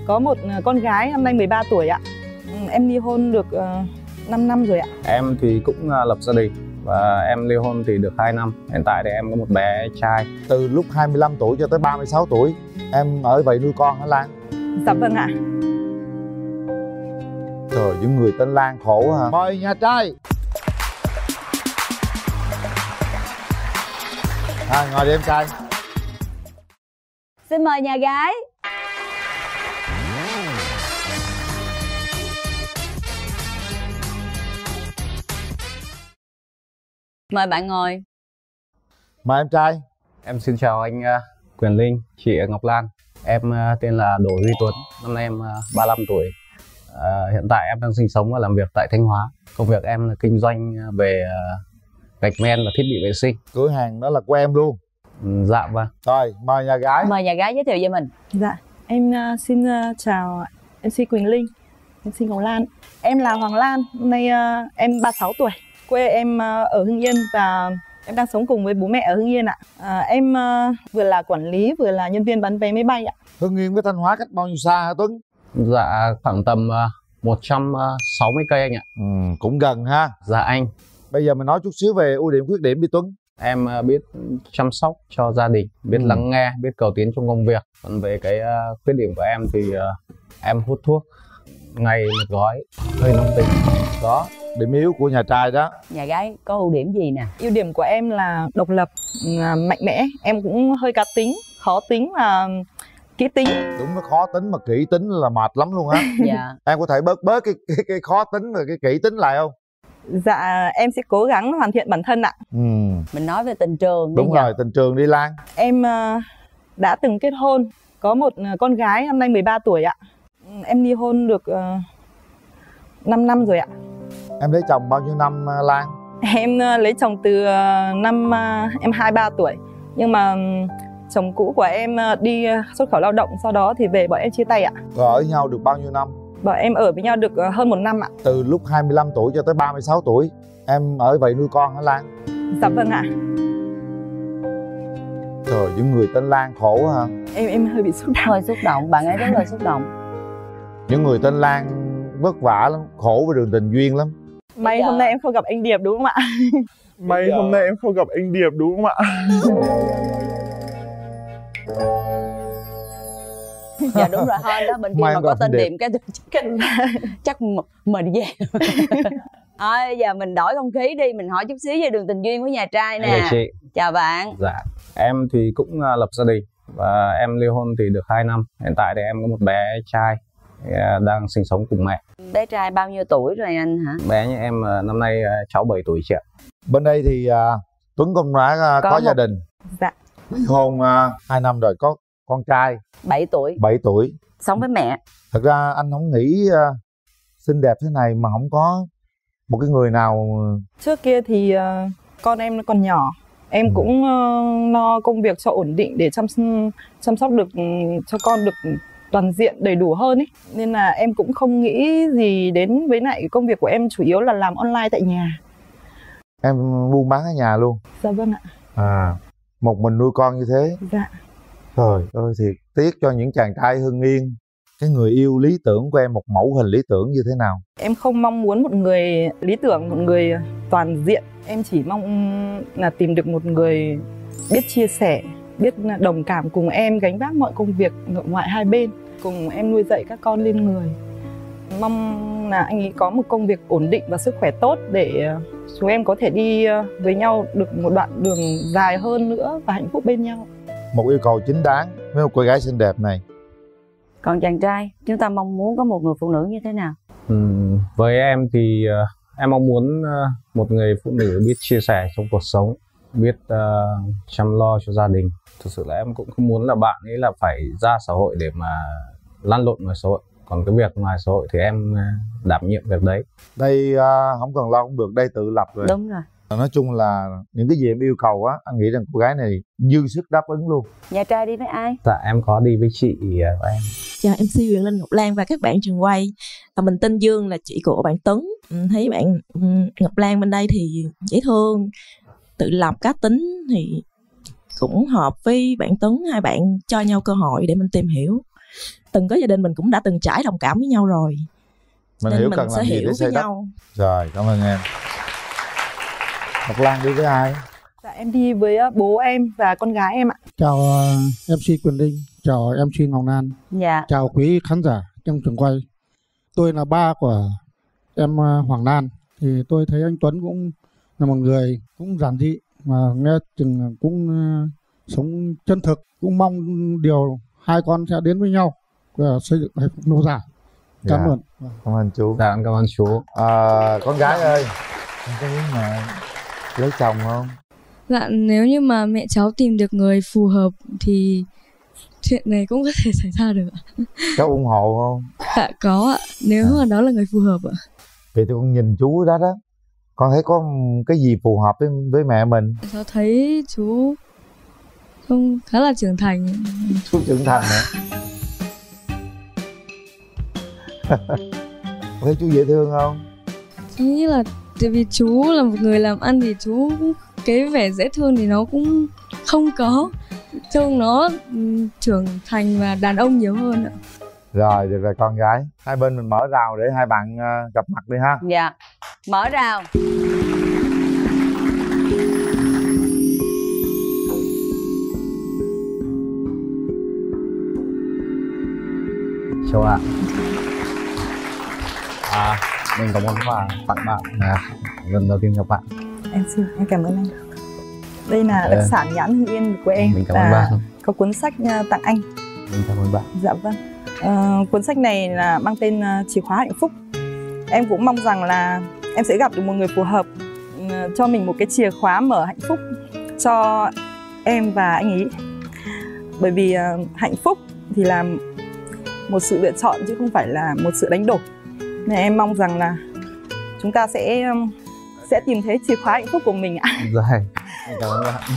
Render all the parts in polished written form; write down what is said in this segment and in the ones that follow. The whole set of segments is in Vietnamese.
Có một con gái năm nay 13 tuổi ạ. Em ly hôn được 5 năm rồi ạ. Em thì cũng lập gia đình và em ly hôn thì được 2 năm. Hiện tại thì em có một bé trai. Từ lúc 25 tuổi cho tới 36 tuổi em ở vậy nuôi con hả Lan? Dạ vâng ạ. Trời, những người tên Lan khổ hả? Mời nhà trai. Ngồi đi em trai. Xin mời nhà gái. Mời bạn ngồi. Mời em trai. Em xin chào anh Quyền Linh, chị Ngọc Lan. Em tên là Đỗ Huy Tuấn, năm nay em 35 tuổi. Hiện tại em đang sinh sống và làm việc tại Thanh Hóa. Công việc em là kinh doanh về gạch men và thiết bị vệ sinh. Cửa hàng đó là của em luôn? Dạ vâng. Rồi, mời nhà gái. Mời nhà gái giới thiệu về mình. Dạ, em xin chào MC Quỳnh Linh, MC Ngọc Lan. Em là Hoàng Lan, hôm nay em 36 tuổi. Quê em ở Hưng Yên và em đang sống cùng với bố mẹ ở Hưng Yên ạ. Em vừa là quản lý vừa là nhân viên bán vé máy bay ạ. Hưng Yên với Thanh Hóa cách bao nhiêu xa hả Tuấn? Dạ khoảng tầm 160 cây anh ạ. Cũng gần ha. Dạ anh. Bây giờ mình nói chút xíu về ưu điểm khuyết điểm đi Tuấn. Em biết chăm sóc cho gia đình, biết lắng nghe, biết cầu tiến trong công việc. Còn về cái khuyết điểm của em thì em hút thuốc ngày một gói, hơi nóng tính. Đó, điểm yếu của nhà trai đó. Nhà gái có ưu điểm gì nè? Ưu điểm của em là độc lập, mạnh mẽ. Em cũng hơi cá tính, khó tính và kỹ tính. Đúng, nó khó tính mà kỹ tính là mệt lắm luôn á. Dạ. Em có thể bớt cái khó tính và cái kỹ tính lại không? Dạ, em sẽ cố gắng hoàn thiện bản thân ạ. Mình nói về tình trường. Đúng rồi, tình trường đi Lan. Em đã từng kết hôn, có một con gái năm nay 13 tuổi ạ. Em ly hôn được 5 năm rồi ạ. Em lấy chồng bao nhiêu năm Lan? Em lấy chồng từ năm em 23 tuổi. Nhưng mà chồng cũ của em đi xuất khẩu lao động, sau đó thì về bọn em chia tay ạ. Rồi ở nhau được bao nhiêu năm? Bọn em ở với nhau được hơn 1 năm ạ. Từ lúc 25 tuổi cho tới 36 tuổi em ở vậy nuôi con hả Lan? Dạ vâng ạ. Trời, những người tên Lan khổ hả? Em hơi bị xúc động. Hơi xúc động, bạn ấy rất là xúc động. Những người tên Lan vất vả lắm, khổ với đường tình duyên lắm. May hôm nay em không gặp anh Điệp đúng không ạ? May hôm nay em không gặp anh Điệp đúng không ạ? Dạ đúng rồi, hơn đó, bên kia mà có tên Điệp cái chắc mình về. Thôi giờ mình đổi không khí đi, mình hỏi chút xíu về đường tình duyên của nhà trai nè. Dạ chị. Chào bạn. Dạ, em thì cũng lập gia đình và em ly hôn thì được 2 năm. Hiện tại thì em có một bé trai đang sinh sống cùng mẹ. Bé trai bao nhiêu tuổi rồi anh hả? Bé như em năm nay cháu 7 tuổi chị ạ. Bên đây thì Tuấn cũng đã có gia đình. Dạ. Ly hôn 2 năm rồi, có con trai 7 tuổi. 7 tuổi. Sống với mẹ. Thật ra anh không nghĩ xinh đẹp thế này mà không có một cái người nào. Trước kia thì con em nó còn nhỏ. Em cũng lo công việc cho ổn định để chăm sóc được cho con được toàn diện đầy đủ hơn ấy. Nên là em cũng không nghĩ gì đến với lại công việc của em chủ yếu là làm online tại nhà. Em buôn bán ở nhà luôn? Dạ vâng ạ. Một mình nuôi con như thế? Dạ. Trời ơi, thiệt tiếc cho những chàng trai Hưng Yên. Cái người yêu lý tưởng của em, một mẫu hình lý tưởng như thế nào? Em không mong muốn một người lý tưởng, một người toàn diện. Em chỉ mong là tìm được một người biết chia sẻ, biết đồng cảm cùng em gánh vác mọi công việc nội ngoại hai bên, cùng em nuôi dạy các con lên người. Mong là anh ấy có một công việc ổn định và sức khỏe tốt để chúng em có thể đi với nhau được một đoạn đường dài hơn nữa và hạnh phúc bên nhau. Một yêu cầu chính đáng với một cô gái xinh đẹp này. Còn chàng trai, chúng ta mong muốn có một người phụ nữ như thế nào? Với em thì em mong muốn một người phụ nữ biết chia sẻ trong cuộc sống, biết chăm lo cho gia đình. Thực sự là em cũng không muốn là bạn ấy là phải ra xã hội để mà lăn lộn ngoài xã hội. Còn cái việc ngoài xã hội thì em đảm nhiệm việc đấy. Đây không cần lo cũng được, đây tự lập rồi. Đúng rồi. Nói chung là những cái gì em yêu cầu á, anh nghĩ rằng cô gái này dư sức đáp ứng luôn. Nhà trai đi với ai? Dạ em có đi với chị của em. Chào MC Quyền Linh, Ngọc Lan và các bạn trường quay. Mình tên Dương, là chị của bạn Tuấn. Thấy bạn Ngọc Lan bên đây thì dễ thương, tự lập, cá tính thì cũng hợp với bạn Tuấn. Hai bạn cho nhau cơ hội để mình tìm hiểu. từng có gia đình mình cũng đã từng trải đồng cảm với nhau rồi, Mình nên hiểu mình cần sẽ làm gì hiểu để với xây đắp. nhau. Rồi, cảm ơn em. Ngọc Lan đi với ai? Dạ, em đi với bố em và con gái em ạ. Chào MC Quyền Linh, chào MC Ngọc Lan, Dạ. chào quý khán giả trong trường quay. Tôi là ba của em Hoàng Lan. Thì tôi thấy anh Tuấn cũng là một người cũng giản dị mà nghe chừng cũng sống chân thực, cũng mong điều hai con sẽ đến với nhau và xây dựng hạnh phúc lâu dài. Cảm ơn. Cảm ơn chú. Dạ, cảm ơn chú. Con gái ơi, con có muốn mẹ lấy chồng không? Dạ, nếu như mà mẹ cháu tìm được người phù hợp thì chuyện này cũng có thể xảy ra được ạ. Cháu ủng hộ không? Dạ, có ạ, nếu mà đó là người phù hợp ạ. Vậy thì con nhìn chú đó đó, con thấy có cái gì phù hợp với mẹ mình? Cháu thấy chú không khá là trưởng thành. Chú trưởng thành hả? Thấy chú dễ thương không? Cháu nghĩ là tại vì chú là một người làm ăn thì chú cái vẻ dễ thương thì nó cũng không có, trông nó trưởng thành và đàn ông nhiều hơn ạ. Rồi, được rồi con gái. Hai bên mình mở rào để hai bạn gặp mặt đi ha. Dạ. Mở rào. Chào ạ. Mình có món quà tặng bạn lần đầu tiên gặp bạn. Em cảm ơn anh. Đây là đặc sản nhãn Hưng Yên của em. Mình cảm ơn bạn. Có cuốn sách tặng anh. Mình cảm ơn bạn. Dạ vâng. Cuốn sách này là mang tên Chìa khóa hạnh phúc. Em cũng mong rằng là em sẽ gặp được một người phù hợp, cho mình một cái chìa khóa mở hạnh phúc cho em và anh ấy. Bởi vì hạnh phúc thì là một sự lựa chọn chứ không phải là một sự đánh đổi. Nên em mong rằng là chúng ta sẽ tìm thấy chìa khóa hạnh phúc của mình ạ. Rồi, cảm ơn bạn.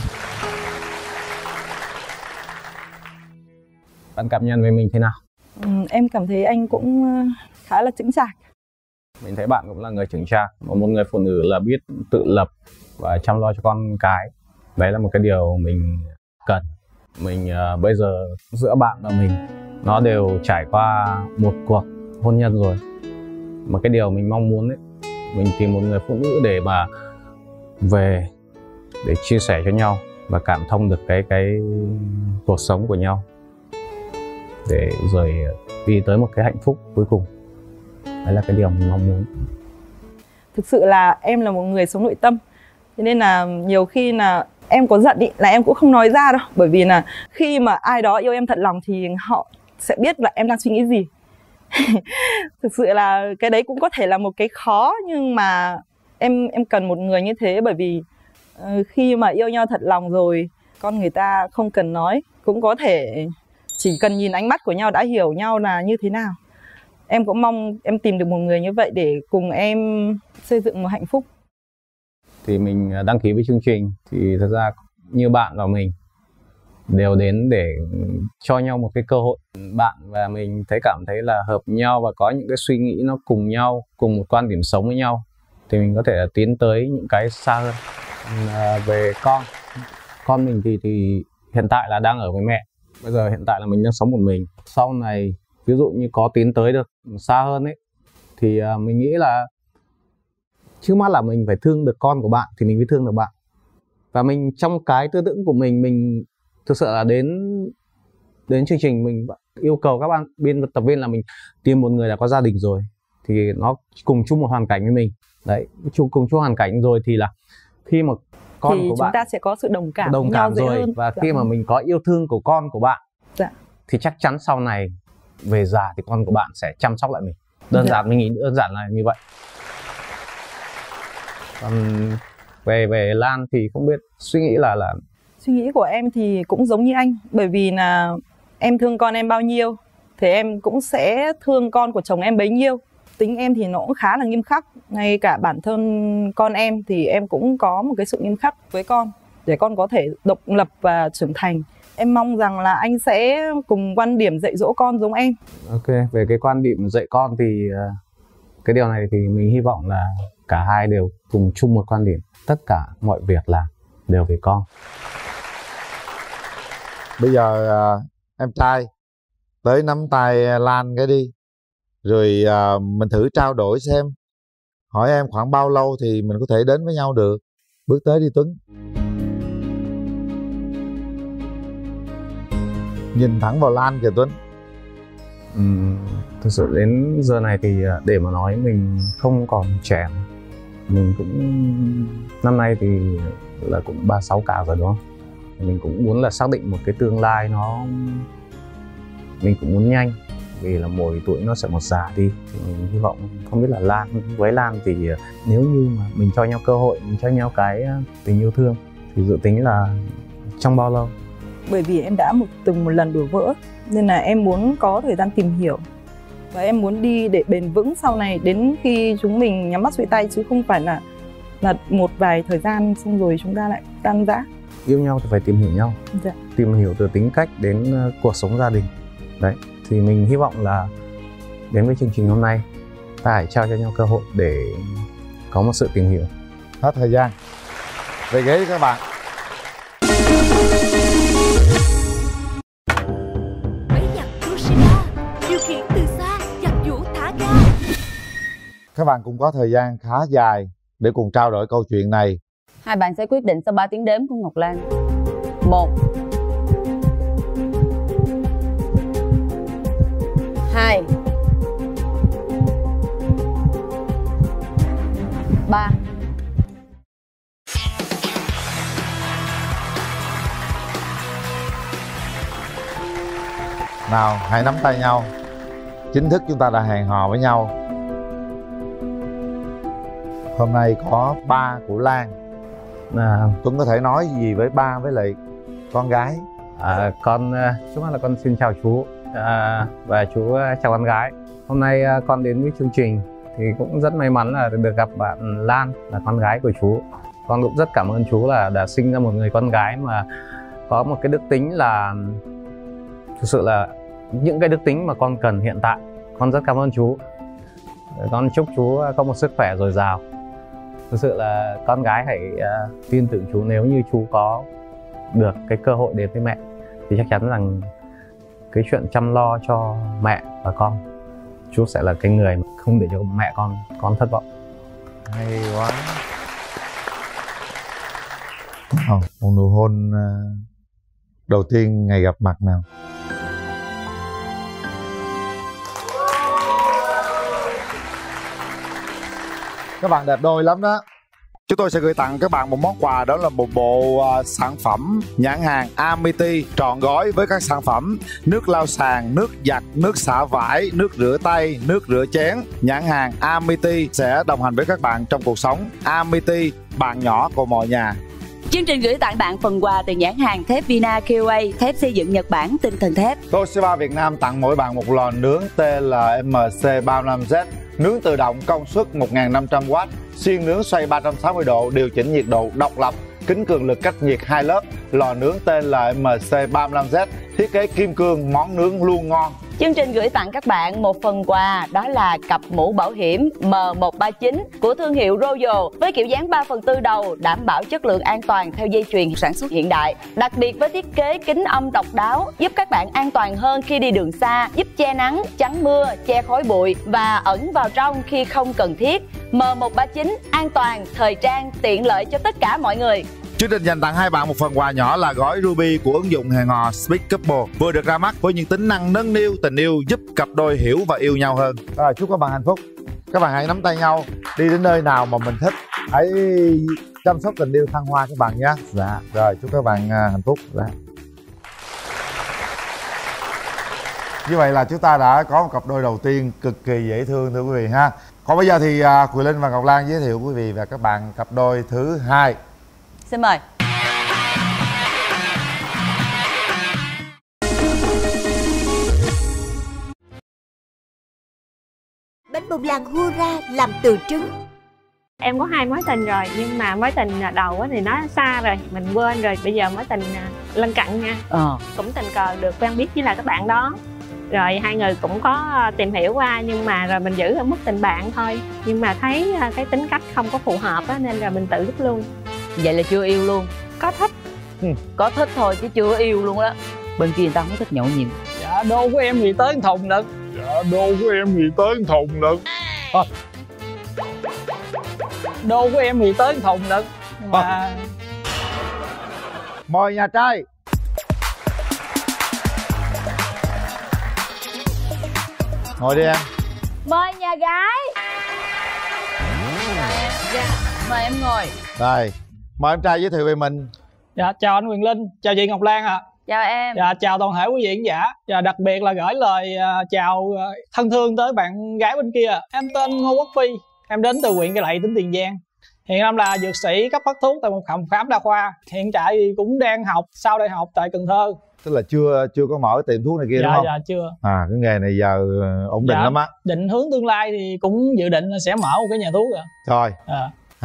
Bạn cảm nhận về mình thế nào? Em cảm thấy anh cũng khá là chững chạc. Mình thấy bạn cũng là người chững chạc, một người phụ nữ là biết tự lập và chăm lo cho con cái. Đấy là một cái điều mình cần. Mình bây giờ giữa bạn và mình nó đều trải qua một cuộc hôn nhân rồi. Mà cái điều mình mong muốn ấy, mình tìm một người phụ nữ để mà về để chia sẻ cho nhau và cảm thông được cái cuộc sống của nhau, để rồi đi tới một cái hạnh phúc cuối cùng. Đấy là cái điều mình mong muốn. Thực sự là em là một người sống nội tâm, thế nên là nhiều khi là em có giận ý, là em cũng không nói ra đâu. Bởi vì là khi mà ai đó yêu em thật lòng thì họ sẽ biết là em đang suy nghĩ gì. Thực sự là cái đấy cũng có thể là một cái khó, nhưng mà em cần một người như thế. Bởi vì khi mà yêu nhau thật lòng rồi, con người ta không cần nói, cũng có thể chỉ cần nhìn ánh mắt của nhau đã hiểu nhau là như thế nào. Em cũng mong em tìm được một người như vậy để cùng em xây dựng một hạnh phúc. Thì mình đăng ký với chương trình thì thật ra như bạn và mình đều đến để cho nhau một cái cơ hội. Bạn và mình cảm thấy là hợp nhau và có những cái suy nghĩ nó cùng nhau, cùng một quan điểm sống với nhau, thì mình có thể là tiến tới những cái xa hơn. Về con mình thì hiện tại là đang ở với mẹ. Bây giờ hiện tại là mình đang sống một mình. Sau này ví dụ như có tiến tới được xa hơn ấy, thì mình nghĩ là trước mắt là mình phải thương được con của bạn thì mình mới thương được bạn. Và mình trong cái tư tưởng của mình thực sự là đến chương trình mình yêu cầu các bạn biên tập viên là mình tìm một người đã có gia đình rồi, thì nó cùng chung một hoàn cảnh với mình. Đấy, cùng chung hoàn cảnh rồi thì là khi mà con thì của chúng bạn ta sẽ có sự đồng cảm rồi hơn. và khi mà mình có yêu thương của con của bạn, thì chắc chắn sau này về già thì con của bạn sẽ chăm sóc lại mình. Đơn giản, mình nghĩ đơn giản là như vậy. Còn về Lan thì không biết suy nghĩ là suy nghĩ của em thì cũng giống như anh. Bởi vì là em thương con em bao nhiêu thì em cũng sẽ thương con của chồng em bấy nhiêu. Tính em thì nó cũng khá là nghiêm khắc. Ngay cả bản thân con em thì em cũng có một cái sự nghiêm khắc với con, để con có thể độc lập và trưởng thành. Em mong rằng là anh sẽ cùng quan điểm dạy dỗ con giống em. Ok, về cái quan điểm dạy con thì cái điều này thì mình hy vọng là cả hai đều cùng chung một quan điểm. Tất cả mọi việc là đều về con. Bây giờ em trai tới nắm tay Lan cái đi. Rồi mình thử trao đổi xem. Hỏi em khoảng bao lâu thì mình có thể đến với nhau được. Bước tới đi Tuấn. Nhìn thẳng vào Lan kìa Tuấn. Thực sự đến giờ này thì để mà nói mình không còn trẻ. Mình cũng năm nay thì là cũng 36 cả rồi đúng không? Mình cũng muốn là xác định một cái tương lai nó, mình cũng muốn nhanh vì là mỗi tuổi nó sẽ một già đi. Thì mình hy vọng không biết là Lan với Lan thì nếu như mà mình cho nhau cơ hội, mình cho nhau cái tình yêu thương thì dự tính là trong bao lâu? Bởi vì em đã từng một lần đổ vỡ nên là em muốn có thời gian tìm hiểu và em muốn đi để bền vững sau này đến khi chúng mình nhắm mắt xuôi tay, chứ không phải là một vài thời gian xong rồi chúng ta lại tan rã. Yêu nhau thì phải tìm hiểu nhau. Dạ. Tìm hiểu từ tính cách đến cuộc sống gia đình. Đấy, thì mình hy vọng là đến với chương trình hôm nay ta hãy trao cho nhau cơ hội để có một sự tìm hiểu. Hết thời gian. Về ghế các bạn. Máy giặt Toshiba điều khiển từ xa, giặt giũ thả ga. Các bạn cũng có thời gian khá dài để cùng trao đổi câu chuyện này. Hai bạn sẽ quyết định sau 3 tiếng đếm của Ngọc Lan. 1 2 3. Nào, hãy nắm tay nhau. Chính thức chúng ta đã hẹn hò với nhau. Hôm nay có ba của Lan. Tuấn có thể nói gì với ba với lại con gái? Con trước mắt là con xin chào chú và chú chào con gái. Hôm nay con đến với chương trình thì cũng rất may mắn là được gặp bạn Lan, là con gái của chú. Con cũng rất cảm ơn chú là đã sinh ra một người con gái mà có một cái đức tính là thực sự là những cái đức tính mà con cần hiện tại. Con rất cảm ơn chú. Con chúc chú có một sức khỏe dồi dào. Thực sự là con gái hãy tin tưởng chú, nếu như chú có được cái cơ hội đến với mẹ thì chắc chắn rằng cái chuyện chăm lo cho mẹ và con, chú sẽ là cái người không để cho mẹ con thất vọng. Hay quá. Một nụ hôn đầu tiên ngày gặp mặt nào. Các bạn đẹp đôi lắm đó. Chúng tôi sẽ gửi tặng các bạn một món quà, đó là một bộ sản phẩm nhãn hàng Amity trọn gói với các sản phẩm nước lau sàn, nước giặt, nước xả vải, nước rửa tay, nước rửa chén. Nhãn hàng Amity sẽ đồng hành với các bạn trong cuộc sống. Amity, bạn nhỏ của mọi nhà. Chương trình gửi tặng bạn phần quà từ nhãn hàng thép Vina QA, thép xây dựng Nhật Bản, tinh thần thép. Toshiba Việt Nam tặng mỗi bạn một lò nướng TLMC 35Z, nướng tự động công suất 1500W, xiên nướng xoay 360 độ, điều chỉnh nhiệt độ độc lập, kính cường lực cách nhiệt 2 lớp. Lò nướng TLMC 35Z, thiết kế kim cương, món nướng luôn ngon. Chương trình gửi tặng các bạn một phần quà, đó là cặp mũ bảo hiểm M139 của thương hiệu Royal với kiểu dáng 3/4 đầu, đảm bảo chất lượng an toàn theo dây chuyền sản xuất hiện đại. Đặc biệt với thiết kế kính âm độc đáo, giúp các bạn an toàn hơn khi đi đường xa, giúp che nắng, chắn mưa, che khói bụi và ẩn vào trong khi không cần thiết. M139 an toàn, thời trang, tiện lợi cho tất cả mọi người. Chương trình dành tặng hai bạn một phần quà nhỏ là gói Ruby của ứng dụng hẹn hò Speak Couple, vừa được ra mắt với những tính năng nâng niu tình yêu, giúp cặp đôi hiểu và yêu nhau hơn. Rồi, chúc các bạn hạnh phúc. Các bạn hãy nắm tay nhau, đi đến nơi nào mà mình thích. Hãy chăm sóc tình yêu thăng hoa các bạn nhé. Dạ. Rồi, chúc các bạn hạnh phúc. Dạ. Như vậy là chúng ta đã có một cặp đôi đầu tiên cực kỳ dễ thương thưa quý vị ha. Còn bây giờ thì Quỳ Linh và Ngọc Lan giới thiệu quý vị và các bạn cặp đôi thứ hai. Xin mời. Bánh bông lan Hura làm từ trứng. Em có 2 mối tình rồi, nhưng mà mối tình đầu thì nó xa rồi, mình quên rồi. Bây giờ mối tình lân cận nha. Cũng tình cờ được quen biết với là các bạn đó. Rồi hai người cũng có tìm hiểu qua, nhưng mà rồi mình giữ ở mức tình bạn thôi. Nhưng mà thấy cái tính cách không có phù hợp á, nên rồi mình tự dứt luôn. Vậy là chưa yêu luôn? Có thích. Có thích thôi chứ chưa yêu luôn đó. Bên kia người ta không thích nhậu nhịn. Dạ đô của em thì tới thùng lận. Dạ đô của em thì tới thùng lận. Đô của em thì tới thùng lận. Mà mời nhà trai. Ngồi đi em. Mời nhà gái. Dạ, mời em ngồi. Rồi, mời em trai giới thiệu về mình. dạ chào anh Quyền Linh, chào chị Ngọc Lan ạ. Chào em. Dạ chào toàn thể quý vị khán giả. Và đặc biệt là gửi lời chào thân thương tới bạn gái bên kia. Em tên Ngô Quốc Phi, em đến từ huyện Cai Lậy, tỉnh Tiền Giang. Hiện em là dược sĩ cấp phát thuốc tại một phòng khám đa khoa. Hiện tại thì cũng đang học sau đại học tại Cần Thơ. Tức là chưa có mở tiệm thuốc này kia đúng không? Dạ chưa. À, cái nghề này giờ ổn định lắm á. Định hướng tương lai thì cũng dự định là sẽ mở một cái nhà thuốc rồi. Rồi.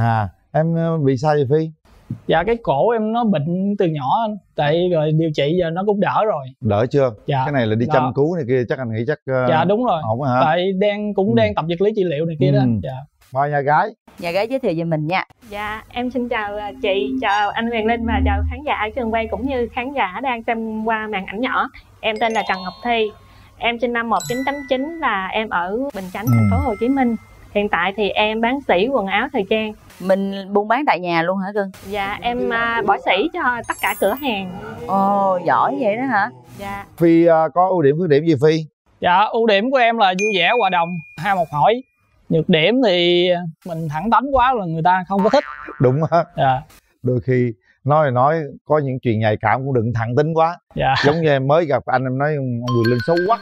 Em bị sao vậy Phi? Dạ cái cổ em nó bệnh từ nhỏ anh. Tại rồi điều trị giờ nó cũng đỡ rồi. Đỡ chưa? Dạ. Cái này là đi chăm cứu này kia chắc anh nghĩ chắc dạ đúng rồi. ổn hả? Tại cũng đang tập vật lý trị liệu này kia đó. Dạ. Mời nhà gái. Nhà gái giới thiệu về mình nha. Dạ em xin chào chị, chào anh Quyền Linh và chào khán giả ở trường quay cũng như khán giả đang xem qua màn ảnh nhỏ. Em tên là Trần Ngọc Thi. Em sinh năm 1989, là em ở Bình Chánh, thành phố Hồ Chí Minh. Hiện tại thì em bán sỉ quần áo thời trang. Mình buôn bán tại nhà luôn hả cưng? Dạ em bỏ sỉ cho tất cả cửa hàng. Ồ giỏi vậy đó hả? Dạ. Phi có ưu điểm khuyết điểm gì Phi? Dạ ưu điểm của em là vui vẻ, hòa đồng, ham học hỏi. Nhược điểm thì mình thẳng thắn quá là người ta không có thích. Đúng á. Dạ. Đôi khi nói có những chuyện nhạy cảm cũng đừng thẳng tính quá. Dạ. Giống như em mới gặp anh, em nói ông Quyền Linh xấu quá.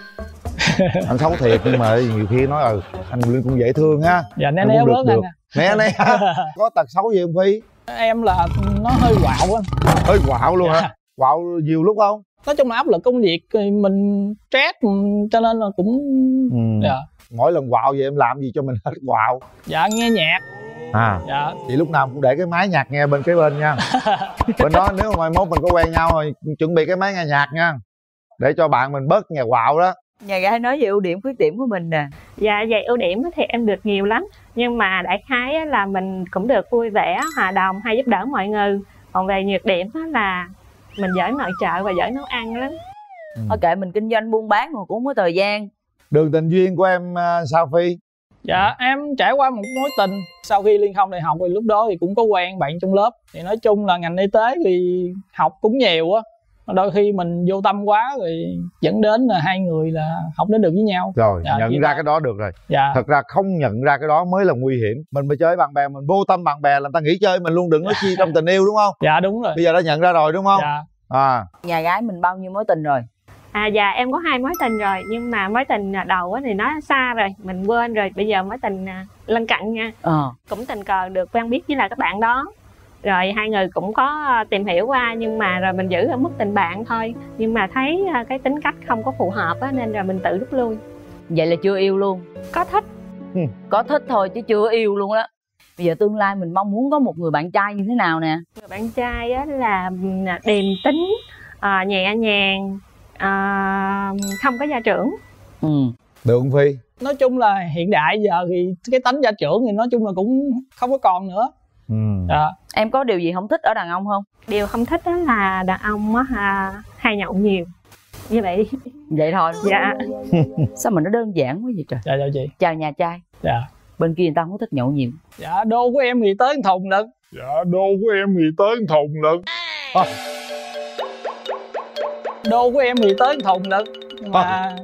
Anh xấu thiệt, nhưng mà nhiều khi nói anh Quyền Linh cũng dễ thương ha. Dạ né né bớt anh. Né có tật xấu gì không Phi? Em là nó hơi quạo anh. Hơi quạo luôn hả? Quạo nhiều lúc không? Nói chung là áp lực công việc mình stress cho nên là cũng dạ. Mỗi lần quạo vậy em làm gì cho mình hết quạo? Dạ nghe nhạc. Dạ. Chị lúc nào cũng để cái máy nhạc nghe bên kế bên nha. Bên đó nếu mà mai mốt mình có quen nhau rồi chuẩn bị cái máy nghe nhạc nha, để cho bạn mình bớt nghe quạo đó. Nhà gái nói về ưu điểm khuyết điểm của mình nè. Dạ về ưu điểm thì em được nhiều lắm, nhưng mà đại khái là mình cũng được vui vẻ, hòa đồng, hay giúp đỡ mọi người. Còn về nhược điểm là mình giỏi nội trợ và giỏi nấu ăn lắm. Ok, mình kinh doanh buôn bán mà cũng không có thời gian. Đường tình duyên của em sao Phi? Dạ em trải qua một mối tình sau khi liên thông đại học, thì lúc đó thì cũng có quen bạn trong lớp. Thì nói chung là ngành y tế thì học cũng nhiều á, đôi khi mình vô tâm quá rồi dẫn đến là hai người là không đến được với nhau. Rồi dạ, nhận ra cái đó được rồi. Dạ. Thật ra không nhận ra cái đó mới là nguy hiểm. Mình phải chơi bạn bè, mình vô tâm bạn bè làm ta nghĩ chơi mình luôn, đừng nói chi trong tình yêu, đúng không? Dạ đúng rồi. Bây giờ đã nhận ra rồi đúng không? Dạ. Nhà gái mình bao nhiêu mối tình rồi? Dạ em có 2 mối tình rồi, nhưng mà mối tình đầu thì nó xa rồi, mình quên rồi. Bây giờ mối tình lân cận nha. Cũng tình cờ được quen biết với là các bạn đó. Rồi hai người cũng có tìm hiểu qua, nhưng mà rồi mình giữ ở mức tình bạn thôi. Nhưng mà thấy cái tính cách không có phù hợp á, nên rồi mình tự rút lui. Vậy là chưa yêu luôn? Có thích. Có thích thôi chứ chưa yêu luôn đó. Bây giờ tương lai mình mong muốn có một người bạn trai như thế nào nè? Người bạn trai á là điềm tính, nhẹ nhàng, không có gia trưởng. Được không Phi? Nói chung là hiện đại giờ thì cái tánh gia trưởng thì nói chung là cũng không có còn nữa. Dạ. Em có điều gì không thích ở đàn ông không? Điều không thích đó là đàn ông á, hay nhậu nhiều. Như vậy. Vậy thôi. Dạ. Sao mà nó đơn giản quá vậy trời. Dạ chào chị. Chào nhà trai. Dạ. Bên kia người ta không có thích nhậu nhiều. Dạ đô của em thì tới thùng lận. Dạ đô của em thì tới thùng lận. Đô của em thì tới thùng lận. Mà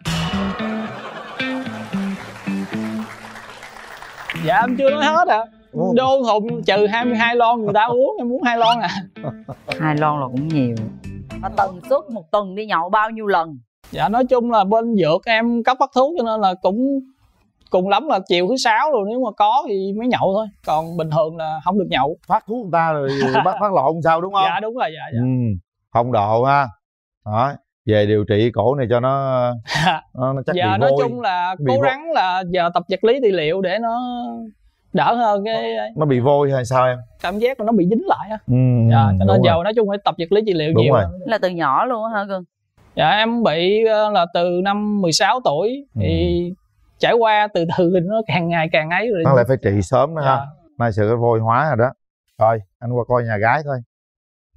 dạ em chưa nói hết à. Đô thùng trừ 22 lon người ta uống, em muốn 2 lon à. 2 lon là cũng nhiều. Tần suất một tuần đi nhậu bao nhiêu lần? Dạ nói chung là bên dược em cấp phát thuốc cho nên là cũng cùng lắm là chiều thứ 6 rồi, nếu mà có thì mới nhậu thôi, còn bình thường là không được nhậu. Phát thuốc người ta rồi bắt phát lộn sao đúng không? Dạ đúng rồi. Dạ. Phong độ ha. Đó, về điều trị cổ này cho nó chắc dạ nói chung là cố gắng là giờ tập vật lý trị liệu để nó đỡ hơn cái nó bị vôi hay sao em? Cảm giác là nó bị dính lại á. Dạ, cho nên giờ nói chung phải tập vật lý trị liệu đúng nhiều rồi. Là từ nhỏ luôn hả cưng? Dạ em bị là từ năm 16 tuổi thì trải qua từ từ nó càng ngày càng ấy rồi. Nó lại phải trị sớm nữa ha. Nay sự cái vôi hóa rồi đó. Rồi anh qua coi nhà gái thôi.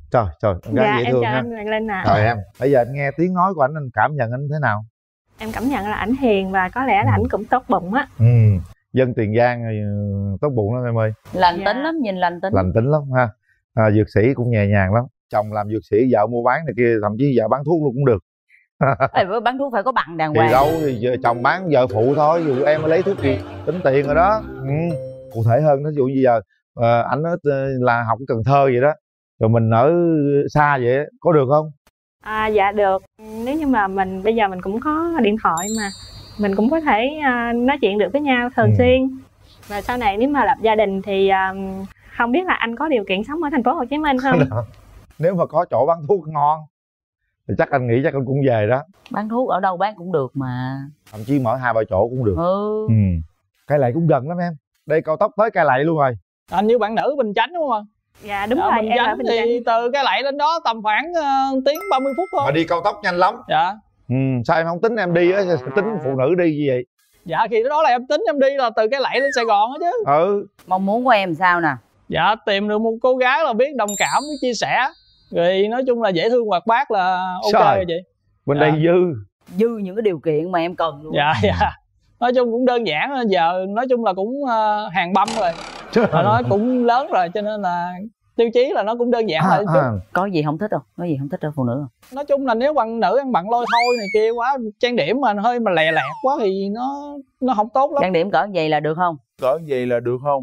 Trời trời, con gái dễ em thương chào ha. anh Hoàng Linh ạ. Trời em, bây giờ em nghe tiếng nói của anh cảm nhận anh thế nào? Em cảm nhận là ảnh hiền và có lẽ là ảnh cũng tốt bụng á. Dân Tiền Giang tốt bụng lắm em ơi. Lành tính lắm, nhìn lành tính. Lành tính lắm ha. Dược sĩ cũng nhẹ nhàng lắm. Chồng làm dược sĩ, vợ mua bán này kia, thậm chí vợ bán thuốc luôn cũng được. Với bán thuốc phải có bằng đàng thì hoàng. đâu thì chồng bán vợ phụ thôi, dù em lấy thuốc gì tính tiền rồi đó. Cụ thể hơn, ví dụ như giờ anh nói là học ở Cần Thơ vậy đó, rồi mình ở xa vậy có được không? Dạ được. Nếu như mà mình bây giờ mình cũng có điện thoại mà mình cũng có thể nói chuyện được với nhau thường xuyên. Và sau này nếu mà lập gia đình thì không biết là anh có điều kiện sống ở thành phố Hồ Chí Minh không? Nếu mà có chỗ bán thuốc ngon thì chắc anh nghĩ chắc anh cũng về đó. Bán thuốc ở đâu bán cũng được mà. Thậm chí mở 2-3 chỗ cũng được. Cai Lậy cũng gần lắm em. Đây cao tốc tới Cai Lậy luôn rồi. Anh như bạn nữ Bình Chánh đúng không? Dạ đúng rồi, Bình em Chánh ở Bình thì Chánh. từ Cai Lậy đến đó tầm khoảng tiếng 30 phút thôi. Mà đi cao tốc nhanh lắm. Dạ. Sao em không tính em đi á, tính phụ nữ đi như vậy? Dạ khi đó là em tính em đi là từ Cai Lậy đến Sài Gòn á chứ. Mong muốn của em sao nè? Dạ tìm được một cô gái là biết đồng cảm, biết chia sẻ, rồi nói chung là dễ thương hoạt bát là ok rồi chị. Bên đây dư những cái điều kiện mà em cần luôn. Dạ. Nói chung cũng đơn giản, giờ nói chung là cũng hàng băm rồi. Mà nó cũng lớn rồi cho nên là tiêu chí là nó cũng đơn giản lại chút. Có gì không thích không? Có gì không thích ở phụ nữ không? Nói chung là nếu bạn nữ ăn bận lôi thôi này kia quá, trang điểm mà hơi mà lè lẹt quá thì nó không tốt lắm. Trang điểm cỡ vậy là được không? Cỡ vậy là được không?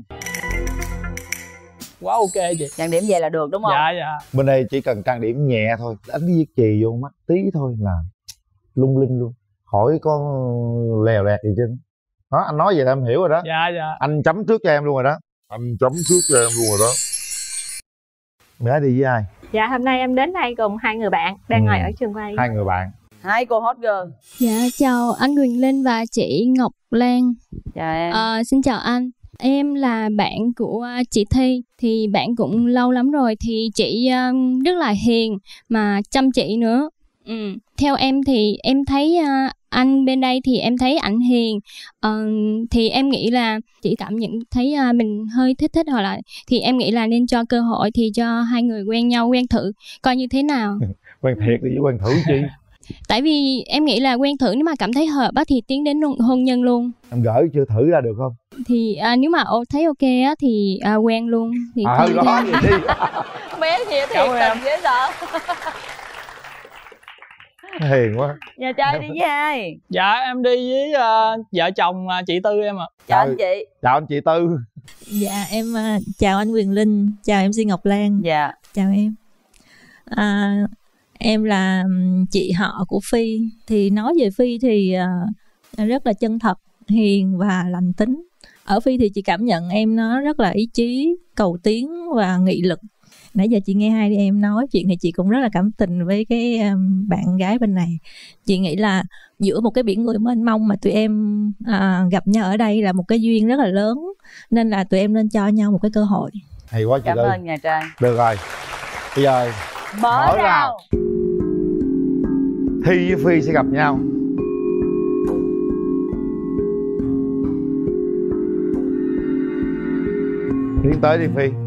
Quá ok chị. Trang điểm vậy là được đúng không? Dạ. Bên đây chỉ cần trang điểm nhẹ thôi, đánh cái viết chì vô mắt tí thôi là lung linh luôn, khỏi có lèo lẹt gì chứ. Đó, anh nói vậy là em hiểu rồi đó. Dạ. Anh chấm trước cho em luôn rồi đó. Mẹ đi với ai? Dạ hôm nay em đến đây cùng 2 người bạn đang ngồi ở trường quay. 2 người bạn. 2 cô hot girl. Dạ chào anh Quyền Linh và chị Ngọc Lan. Chào em. Xin chào anh. Em là bạn của chị Thi. Thì bạn cũng lâu lắm rồi. Thì chị rất là hiền mà chăm chỉ nữa. Theo em thì em thấy anh bên đây thì em thấy ảnh hiền. Thì em nghĩ là chị cảm nhận thấy mình hơi thích hoặc là thì em nghĩ là nên cho cơ hội thì cho 2 người quen nhau, quen thử coi như thế nào. Quen thiệt đi chứ quen thử chi. Tại vì em nghĩ là quen thử, nếu mà cảm thấy hợp thì tiến đến hôn nhân luôn. Em gửi chưa thử ra được không? Thì nếu mà thấy ok á thì quen luôn thì đó vậy đi. Bé thiệt tình dễ sợ. Hiền quá. Nhà trai đi với ai? Dạ em đi với vợ chồng chị Tư em ạ. Chào anh chị. Chào anh chị Tư. Dạ em chào anh Quyền Linh, chào MC Ngọc Lan. Dạ. Chào em. Em là chị họ của Phi. Thì nói về Phi thì rất là chân thật, hiền và lành tính. Ở Phi thì chị cảm nhận em nó rất là ý chí, cầu tiến và nghị lực. Nãy giờ chị nghe hai em nói chuyện thì chị cũng rất là cảm tình với cái bạn gái bên này. Chị nghĩ là giữa một cái biển người mênh mông mà tụi em gặp nhau ở đây là một cái duyên rất là lớn. Nên là tụi em nên cho nhau một cái cơ hội. Hay quá chị Cảm Tư. ơn nhà trai. Được rồi. Bây giờ mở rào. Thi với Phi sẽ gặp nhau. Tiến tới đi Phi.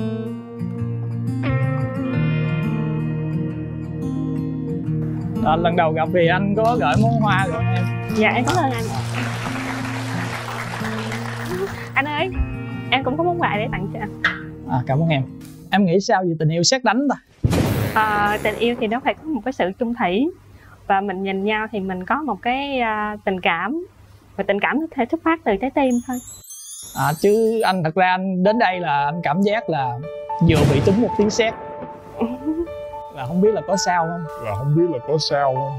Lần đầu gặp thì anh có gửi món hoa rồi em. Dạ em cảm ơn anh. Anh ơi, em cũng có món quà để tặng cho anh. Cảm ơn em. Em nghĩ sao về tình yêu sét đánh ta? Tình yêu thì nó phải có một cái sự chung thủy. Và mình nhìn nhau thì mình có một cái tình cảm. Và tình cảm có thể xuất phát từ trái tim thôi. Chứ anh thật ra anh đến đây là anh cảm giác là vừa bị trúng một tiếng sét. Là không biết là có sao không.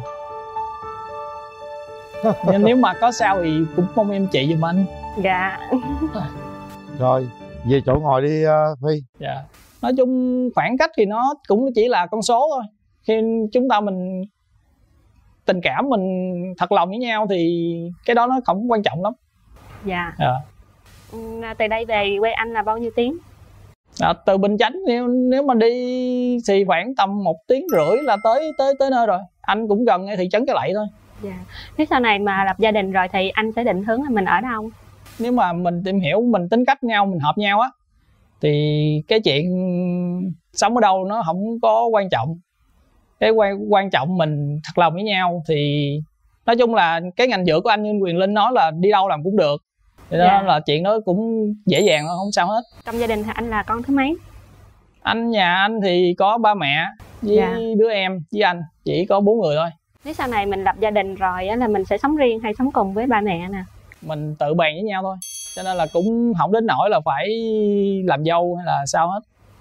Nhưng nếu mà có sao thì cũng mong em chị giùm anh. Dạ. Rồi về chỗ ngồi đi Phi. Dạ. Nói chung khoảng cách thì nó cũng chỉ là con số thôi. Khi chúng ta mình tình cảm mình thật lòng với nhau thì cái đó nó không quan trọng lắm. Dạ. Từ đây về quê anh là bao nhiêu tiếng? Từ Bình Chánh nếu mà đi thì khoảng tầm 1 tiếng rưỡi là tới nơi rồi. Anh cũng gần ngay thị trấn Cai Lậy thôi. Dạ. Nếu sau này mà lập gia đình rồi thì anh sẽ định hướng là mình ở đâu? Nếu mà mình tìm hiểu, mình tính cách nhau, mình hợp nhau á thì cái chuyện sống ở đâu nó không có quan trọng. Cái quan trọng mình thật lòng với nhau. Thì nói chung là cái ngành dược của anh như Quyền Linh nói là đi đâu làm cũng được. Thì đó là chuyện đó cũng dễ dàng thôi, không sao hết. Trong gia đình thì anh là con thứ mấy? Nhà anh thì có ba mẹ với đứa em với anh, chỉ có 4 người thôi. Nếu sau này mình lập gia đình rồi á, là mình sẽ sống riêng hay sống cùng với ba mẹ nè? Mình tự bàn với nhau thôi, cho nên là cũng không đến nỗi là phải làm dâu hay là sao hết.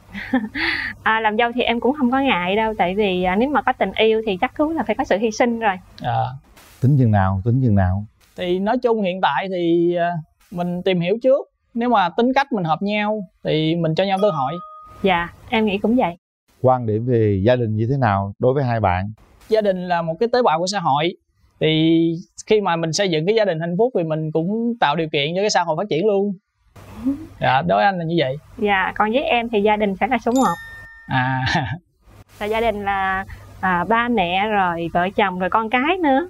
Làm dâu thì em cũng không có ngại đâu, tại vì nếu mà có tình yêu thì chắc thú là phải có sự hy sinh rồi. Tính chừng nào? Thì nói chung hiện tại thì mình tìm hiểu trước, nếu mà tính cách mình hợp nhau thì mình cho nhau cơ hội. Dạ, em nghĩ cũng vậy. Quan điểm về gia đình như thế nào đối với hai bạn? Gia đình là một cái tế bào của xã hội. Thì khi mà mình xây dựng cái gia đình hạnh phúc thì mình cũng tạo điều kiện cho cái xã hội phát triển luôn. Dạ, đối với anh là như vậy. Dạ, còn với em thì gia đình sẽ là số 1. Và gia đình là ba mẹ rồi vợ chồng rồi con cái nữa.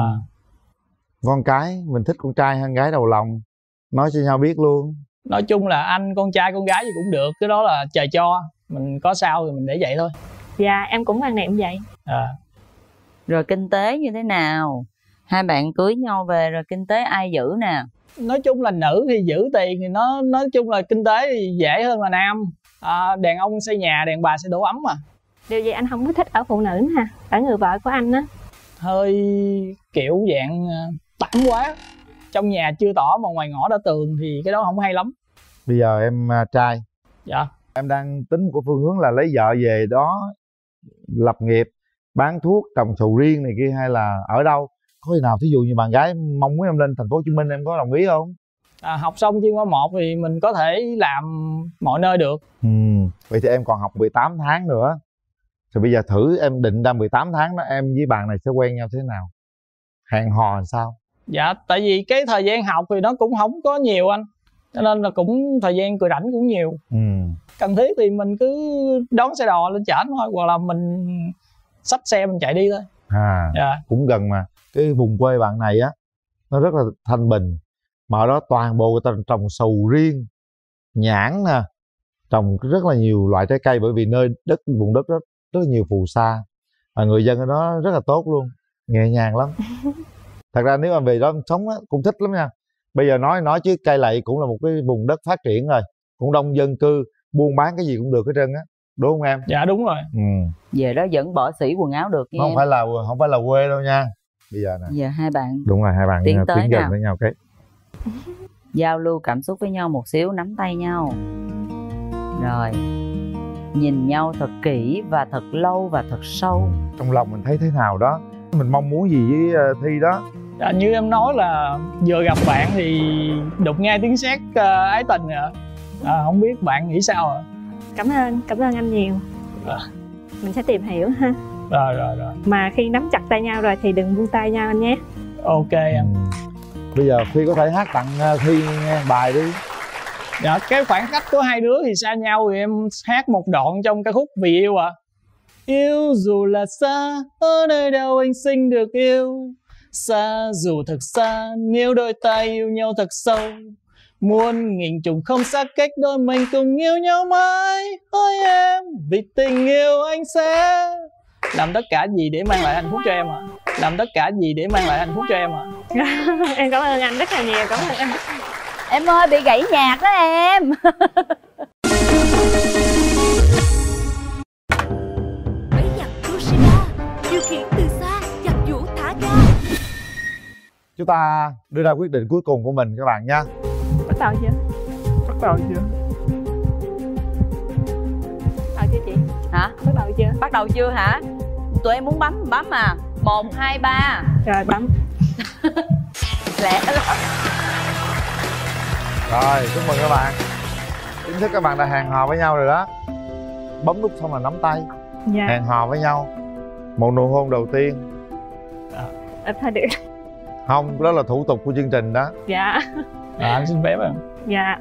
Con cái, mình thích con trai hơn gái đầu lòng, nói cho nhau biết luôn. Nói chung là anh con trai con gái gì cũng được, cái đó là trời cho, mình có sao thì mình để vậy thôi. Dạ, em cũng quan niệm vậy. Rồi kinh tế như thế nào? Hai bạn cưới nhau về rồi kinh tế ai giữ nè? Nói chung là nữ thì giữ tiền thì nó nói chung là kinh tế thì dễ hơn là nam. Đàn ông xây nhà, đàn bà sẽ đổ ấm mà. Điều gì anh không có thích ở phụ nữ nè, ở người vợ của anh á? Hơi kiểu dạng tẩm quá, trong nhà chưa tỏ mà ngoài ngõ đã tường thì cái đó không hay lắm. Bây giờ em trai. Dạ. Em đang tính một phương hướng là lấy vợ về đó lập nghiệp, bán thuốc, trồng sầu riêng này kia, hay là ở đâu? Có khi nào thí dụ như bạn gái mong muốn em lên thành phố Hồ Chí Minh, em có đồng ý không? Học xong chuyên khoa 1 thì mình có thể làm mọi nơi được. Vậy thì em còn học 18 tháng nữa. Rồi bây giờ thử em định ra 18 tháng đó em với bạn này sẽ quen nhau thế nào? Hẹn hò làm sao? Dạ, tại vì cái thời gian học thì nó cũng không có nhiều anh, cho nên là cũng thời gian cười rảnh cũng nhiều. Cần thiết thì mình cứ đón xe đò lên trển thôi, hoặc là mình xách xe mình chạy đi thôi. Cũng gần mà. Cái vùng quê bạn này á, nó rất là thanh bình, mà ở đó toàn bộ người ta trồng sầu riêng, nhãn nè, trồng rất là nhiều loại trái cây, bởi vì vùng đất rất là nhiều phù sa, và người dân ở đó rất là tốt luôn, nhẹ nhàng lắm. Thật ra nếu mà về đó sống á, cũng thích lắm nha. Bây giờ nói chứ Cai Lậy cũng là một cái vùng đất phát triển rồi, cũng đông dân cư, buôn bán cái gì cũng được hết trơn á, đúng không em? Dạ đúng rồi. Về đó vẫn bỏ xỉ quần áo được nha. Không phải là quê đâu nha. Bây giờ nè. Giờ hai bạn. Đúng rồi, hai bạn tiến gần với nhau cái. Giao lưu cảm xúc với nhau một xíu, nắm tay nhau. Rồi. Nhìn nhau thật kỹ và thật lâu và thật sâu. Trong lòng mình thấy thế nào đó, mình mong muốn gì với Thi đó? Như em nói là vừa gặp bạn thì đụng ngay tiếng sét ái tình rồi. Không biết bạn nghĩ sao ạ? Cảm ơn anh nhiều. Mình sẽ tìm hiểu ha. Rồi. Mà khi nắm chặt tay nhau rồi thì đừng buông tay nhau anh nhé. Ok em. Bây giờ Phi có thể hát tặng Thi nghe bài đi. Dạ, cái khoảng cách của hai đứa thì xa nhau thì em hát một đoạn trong ca khúc Vì Yêu ạ. Yêu dù là xa, ở nơi đâu anh xin được yêu. Xa dù thật xa, nếu đôi tay yêu nhau thật sâu. Muôn nghìn trùng không xa cách, đôi mình cùng yêu nhau mãi. Ôi em, vì tình yêu anh sẽ làm tất cả gì để mang lại hạnh phúc cho em ạ. Làm tất cả gì để mang lại hạnh phúc cho em ạ. Em cảm ơn anh rất là nhiều, cảm ơn anh. Em ơi, bị gãy nhạc đó em. Bẫy giặc Kushida, điều khiển từ xa, giặc vũ thả ga. Chúng ta đưa ra quyết định cuối cùng của mình các bạn nha. Bắt đầu chưa? Bắt đầu chưa chị? Hả? Bắt đầu chưa hả? Tụi em muốn bấm à? 1, 2, 3. Rồi bấm. Lẹ lắm. Rồi, chúc mừng các bạn. Chính thức các bạn đã hẹn hò với nhau rồi đó. Bấm nút xong là nắm tay. Hẹn hò với nhau. Một nụ hôn đầu tiên. Thôi được. Không, đó là thủ tục của chương trình đó. Dạ. Anh xin phép em. Dạ.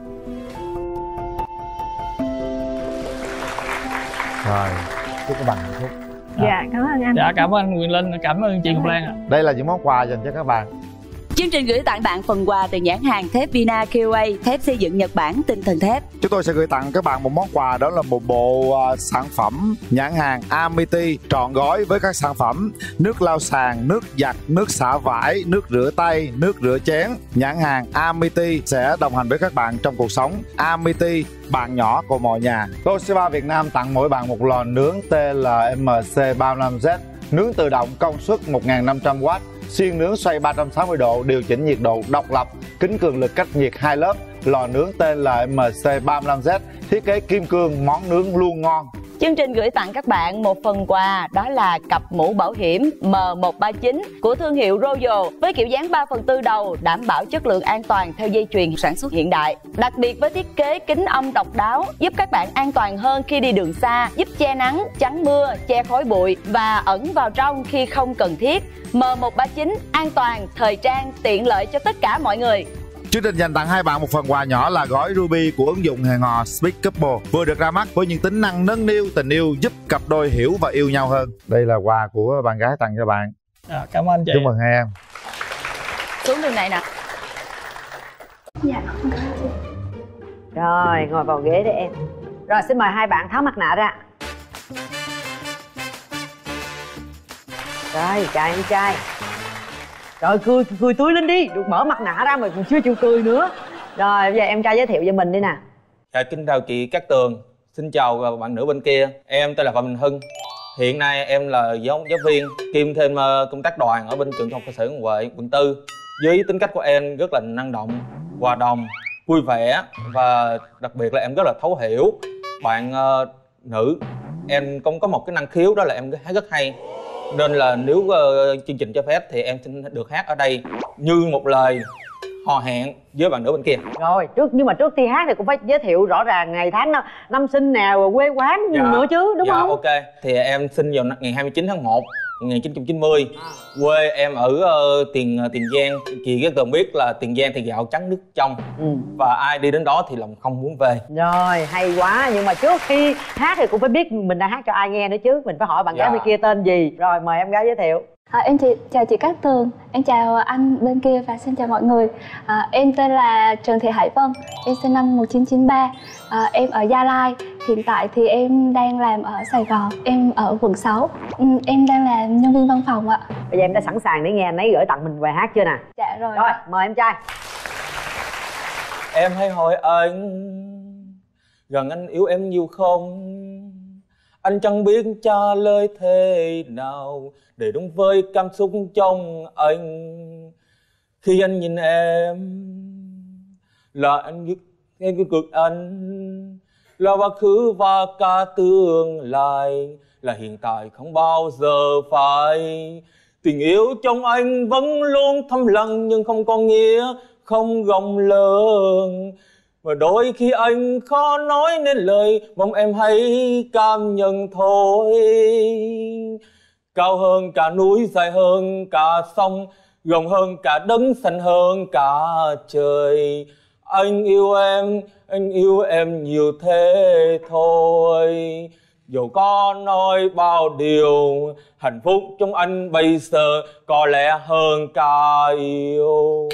Rồi, chúc các bạn hạnh phúc. Dạ, cảm ơn anh. Dạ, cảm ơn Quyền Linh, cảm ơn chị Ngọc Lan ạ. Đây là những món quà dành cho các bạn. Chương trình gửi tặng bạn phần quà từ nhãn hàng thép Vina KOA, thép xây dựng Nhật Bản, tinh thần thép. Chúng tôi sẽ gửi tặng các bạn một món quà, đó là một bộ sản phẩm nhãn hàng Amity trọn gói với các sản phẩm nước lau sàn, nước giặt, nước xả vải, nước rửa tay, nước rửa chén. Nhãn hàng Amity sẽ đồng hành với các bạn trong cuộc sống. Amity, bạn nhỏ của mọi nhà. Toshiba Việt Nam tặng mỗi bạn một lò nướng TLMC 35Z, nướng tự động công suất 1500W, xiên nướng xoay 360 độ, điều chỉnh nhiệt độ độc lập, kính cường lực cách nhiệt 2 lớp. Lò nướng TLMC 35Z, thiết kế kim cương, món nướng luôn ngon. Chương trình gửi tặng các bạn một phần quà, đó là cặp mũ bảo hiểm M139 của thương hiệu Royal với kiểu dáng 3/4 đầu, đảm bảo chất lượng an toàn theo dây chuyền sản xuất hiện đại. Đặc biệt với thiết kế kính âm độc đáo, giúp các bạn an toàn hơn khi đi đường xa, giúp che nắng, chắn mưa, che khói bụi và ẩn vào trong khi không cần thiết. M139 an toàn, thời trang, tiện lợi cho tất cả mọi người. Chương trình dành tặng hai bạn một phần quà nhỏ là gói Ruby của ứng dụng hẹn hò Speak Couple, vừa được ra mắt với những tính năng nâng niu tình yêu, giúp cặp đôi hiểu và yêu nhau hơn. Đây là quà của bạn gái tặng cho bạn. Cảm ơn chị. Chúc mừng hai em. Xuống đường này nè. Dạ. Rồi, ngồi vào ghế để em. Rồi, xin mời hai bạn tháo mặt nạ ra. Rồi, chào em trai. Rồi, cười tươi lên đi, được mở mặt nạ ra mà còn chưa chịu cười nữa. Rồi, bây giờ em trai giới thiệu về mình đi nè. Dạ, kính chào chị Cát Tường. Xin chào bạn nữ bên kia. Em tên là Phạm Minh Hưng. Hiện nay em là giáo viên kiêm thêm công tác đoàn ở bên trường trung học cơ sở Nguyễn Huệ, quận 4. Với tính cách của em rất là năng động, hòa đồng, vui vẻ và đặc biệt là em rất là thấu hiểu bạn nữ. Em cũng có một cái năng khiếu, đó là em hát rất hay. Nên là nếu chương trình cho phép thì em xin được hát ở đây như một lời hò hẹn với bạn nữ bên kia. Rồi, nhưng mà trước khi hát thì cũng phải giới thiệu rõ ràng ngày tháng năm sinh nào, quê quán nữa chứ, đúng không? Ok, thì em sinh vào ngày 29 tháng 1 1990. Quê em ở Tiền Giang. Chị Cát Tường biết là Tiền Giang thì gạo trắng nước trong, và ai đi đến đó thì lòng không muốn về. Rồi, hay quá. Nhưng mà trước khi hát thì cũng phải biết mình đang hát cho ai nghe nữa chứ. Mình phải hỏi bạn gái bên kia tên gì. Rồi, mời em gái giới thiệu. Em chào chị Cát Tường, em chào anh bên kia và xin chào mọi người. Em tên là Trần Thị Hải Vân, em sinh năm 1993, em ở Gia Lai. Hiện tại thì em đang làm ở Sài Gòn, em ở quận 6. Em đang làm nhân viên văn phòng ạ. Bây giờ em đã sẵn sàng để nghe anh ấy gửi tặng mình bài hát chưa nè? Dạ rồi. Rồi, mời em trai. Em hay hỏi anh, rằng anh yêu em nhiều không? Anh chẳng biết trả lời thế nào để đúng với cảm xúc trong anh. Khi anh nhìn em là anh biết em cực anh, là quá khứ và cả tương lai, là hiện tại không bao giờ phải. Tình yêu trong anh vẫn luôn thầm lặng nhưng không có nghĩa không rộng lớn. Và đôi khi anh khó nói nên lời, mong em hãy cảm nhận thôi. Cao hơn cả núi, dài hơn cả sông, rộng hơn cả đất, xanh hơn cả trời. Anh yêu em nhiều thế thôi. Dù có nói bao điều, hạnh phúc trong anh bây giờ có lẽ hơn cả yêu.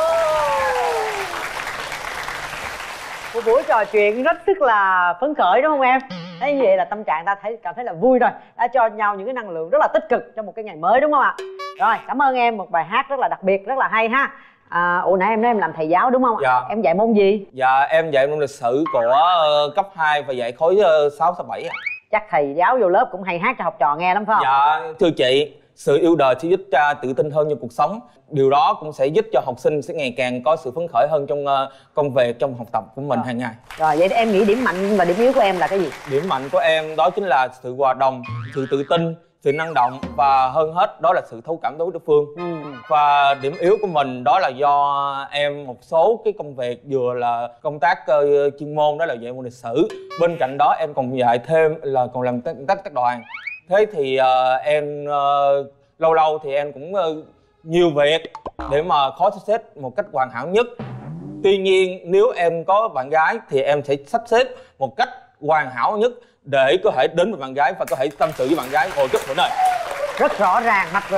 Một buổi trò chuyện rất sức là phấn khởi đúng không em? Thế như vậy là tâm trạng ta cảm thấy là vui rồi, đã cho nhau những cái năng lượng rất là tích cực trong một cái ngày mới đúng không ạ? Rồi, cảm ơn em, một bài hát rất là đặc biệt, rất là hay ha. Ủa nãy em nói em làm thầy giáo đúng không? Dạ. Em dạy môn gì? Dạ em dạy môn lịch sử của cấp 2 và dạy khối 6, 7 ạ. Chắc thầy giáo vô lớp cũng hay hát cho học trò nghe lắm phải không? Dạ thưa chị, sự yêu đời sẽ giúp cha tự tin hơn trong cuộc sống. Điều đó cũng sẽ giúp cho học sinh sẽ ngày càng có sự phấn khởi hơn trong công việc, trong học tập của mình hàng ngày. Rồi vậy em nghĩ điểm mạnh và điểm yếu của em là cái gì? Điểm mạnh của em đó chính là sự hòa đồng, sự tự tin, sự năng động và hơn hết đó là sự thấu cảm đối với đối phương. Và điểm yếu của mình đó là do em một số cái công việc vừa là công tác chuyên môn, đó là dạy môn lịch sử. Bên cạnh đó em còn dạy thêm là còn làm công tác đoàn. Thế thì em lâu lâu thì em cũng nhiều việc để mà khó sắp xếp một cách hoàn hảo nhất. Tuy nhiên nếu em có bạn gái thì em sẽ sắp xếp một cách hoàn hảo nhất để có thể đến với bạn gái và có thể tâm sự với bạn gái ngồi chút nữa này. Rất rõ ràng, mạch lạc.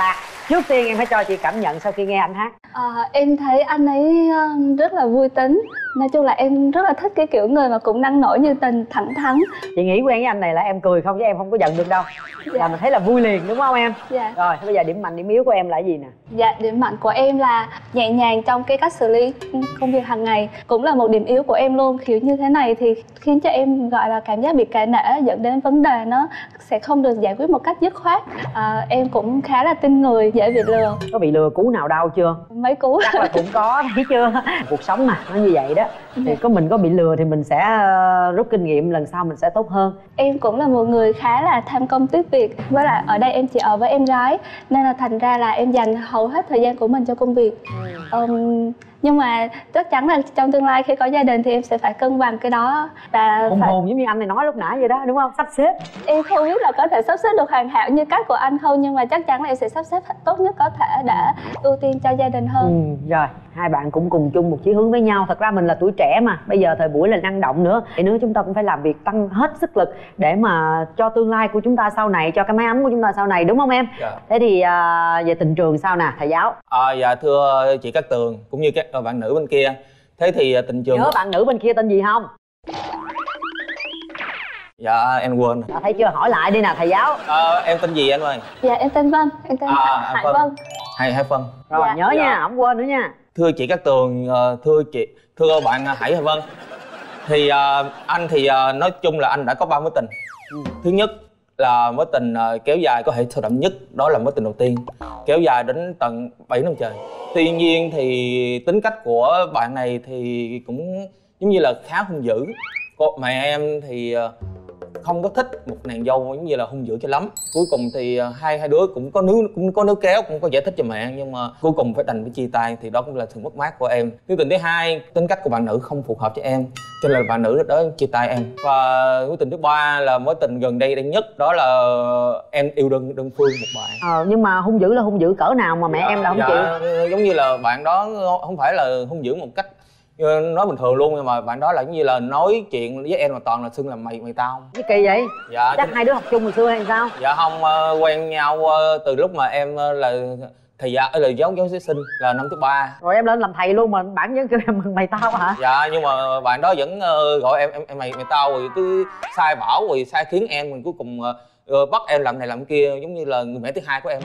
Trước tiên em phải cho chị cảm nhận sau khi nghe anh hát. Em thấy anh ấy rất là vui tính. Nói chung là em rất là thích cái kiểu người mà cũng năng nổ như Tình, thẳng thắn. Chị nghĩ quen với anh này là em cười không chứ em không có giận được đâu. Là mình thấy là vui liền đúng không em? Dạ. Rồi bây giờ điểm mạnh điểm yếu của em là gì nè? Dạ, điểm mạnh của em là nhẹ nhàng trong cái cách xử lý công việc hàng ngày. Cũng là một điểm yếu của em luôn. Kiểu như thế này thì khiến cho em gọi là cảm giác bị cả nể, dẫn đến vấn đề nó sẽ không được giải quyết một cách dứt khoát. Em cũng khá là tin người, dễ bị lừa. Có bị lừa cú nào đau chưa? Mấy cú. Chắc là cũng có, thấy chưa? Cuộc sống mà, nó như vậy đó. Thì mình có bị lừa thì mình sẽ rút kinh nghiệm, lần sau mình sẽ tốt hơn. Em cũng là một người khá là tham công tiếc việc. Với lại ở đây em chỉ ở với em gái, nên là thành ra là em dành hầu hết thời gian của mình cho công việc. Nhưng mà chắc chắn là trong tương lai khi có gia đình thì em sẽ phải cân bằng cái đó. Và hùng hồn giống như anh này nói lúc nãy vậy đó, đúng không? Sắp xếp. Em không biết là có thể sắp xếp được hoàn hảo như cách của anh không, nhưng mà chắc chắn là em sẽ sắp xếp tốt nhất có thể để ưu tiên cho gia đình hơn. Rồi, hai bạn cũng cùng chung một chí hướng với nhau. Thật ra mình là tuổi trẻ mà, bây giờ thời buổi là năng động nữa. Thì nữa chúng ta cũng phải làm việc tăng hết sức lực để mà cho tương lai của chúng ta sau này, cho cái mái ấm của chúng ta sau này, đúng không em? Dạ. Thế thì về tình trường sao nè thầy giáo? Dạ thưa chị Cát Tường cũng như các bạn nữ bên kia. Thế thì tình trường... Nhớ bạn nữ bên kia tên gì không? Dạ em quên. Thấy chưa, hỏi lại đi nè thầy giáo. Em tên gì anh ơi? Dạ em tên Vân, em tên Hải Vân. Hải Vân. Rồi dạ. Nhớ nha, không quên nữa nha. Thưa chị Cát Tường, thưa bạn Hải Vân. Thì anh thì nói chung là anh đã có 3 mối tình. Thứ nhất là mối tình kéo dài có thể sâu đậm nhất, đó là mối tình đầu tiên, kéo dài đến tận 7 năm trời. Tuy nhiên thì tính cách của bạn này thì cũng giống như là khá hung dữ. Mẹ em thì không có thích một nàng dâu giống như là hung dữ cho lắm. Cuối cùng thì hai đứa cũng có níu kéo, cũng có giải thích cho mẹ, nhưng mà cuối cùng phải đành phải chia tay. Thì đó cũng là sự mất mát của em. Mối tình thứ hai, tính cách của bạn nữ không phù hợp cho em, cho nên là bạn nữ đó chia tay em. Và mối tình thứ ba là mối tình gần đây nhất, đó là em yêu đơn phương một bạn. Nhưng mà hung dữ là hung dữ cỡ nào mà mẹ em là không chịu? Giống như là bạn đó không phải là hung dữ một cách nói bình thường luôn, nhưng mà bạn đó là giống như là nói chuyện với em mà toàn là xưng là mày tao. Cái kỳ vậy? Dạ. Chắc hai đứa học chung hồi xưa hay sao? Dạ không, quen nhau từ lúc mà em là thầy giáo, là giáo thí sinh, là năm thứ 3. Rồi em lên làm thầy luôn mà bạn vẫn kêu em mày tao hả? Dạ, nhưng mà bạn đó vẫn gọi em mày tao, rồi cứ sai bảo rồi sai khiến em, mình cuối cùng bắt em làm này làm kia, giống như là người mẹ thứ hai của em.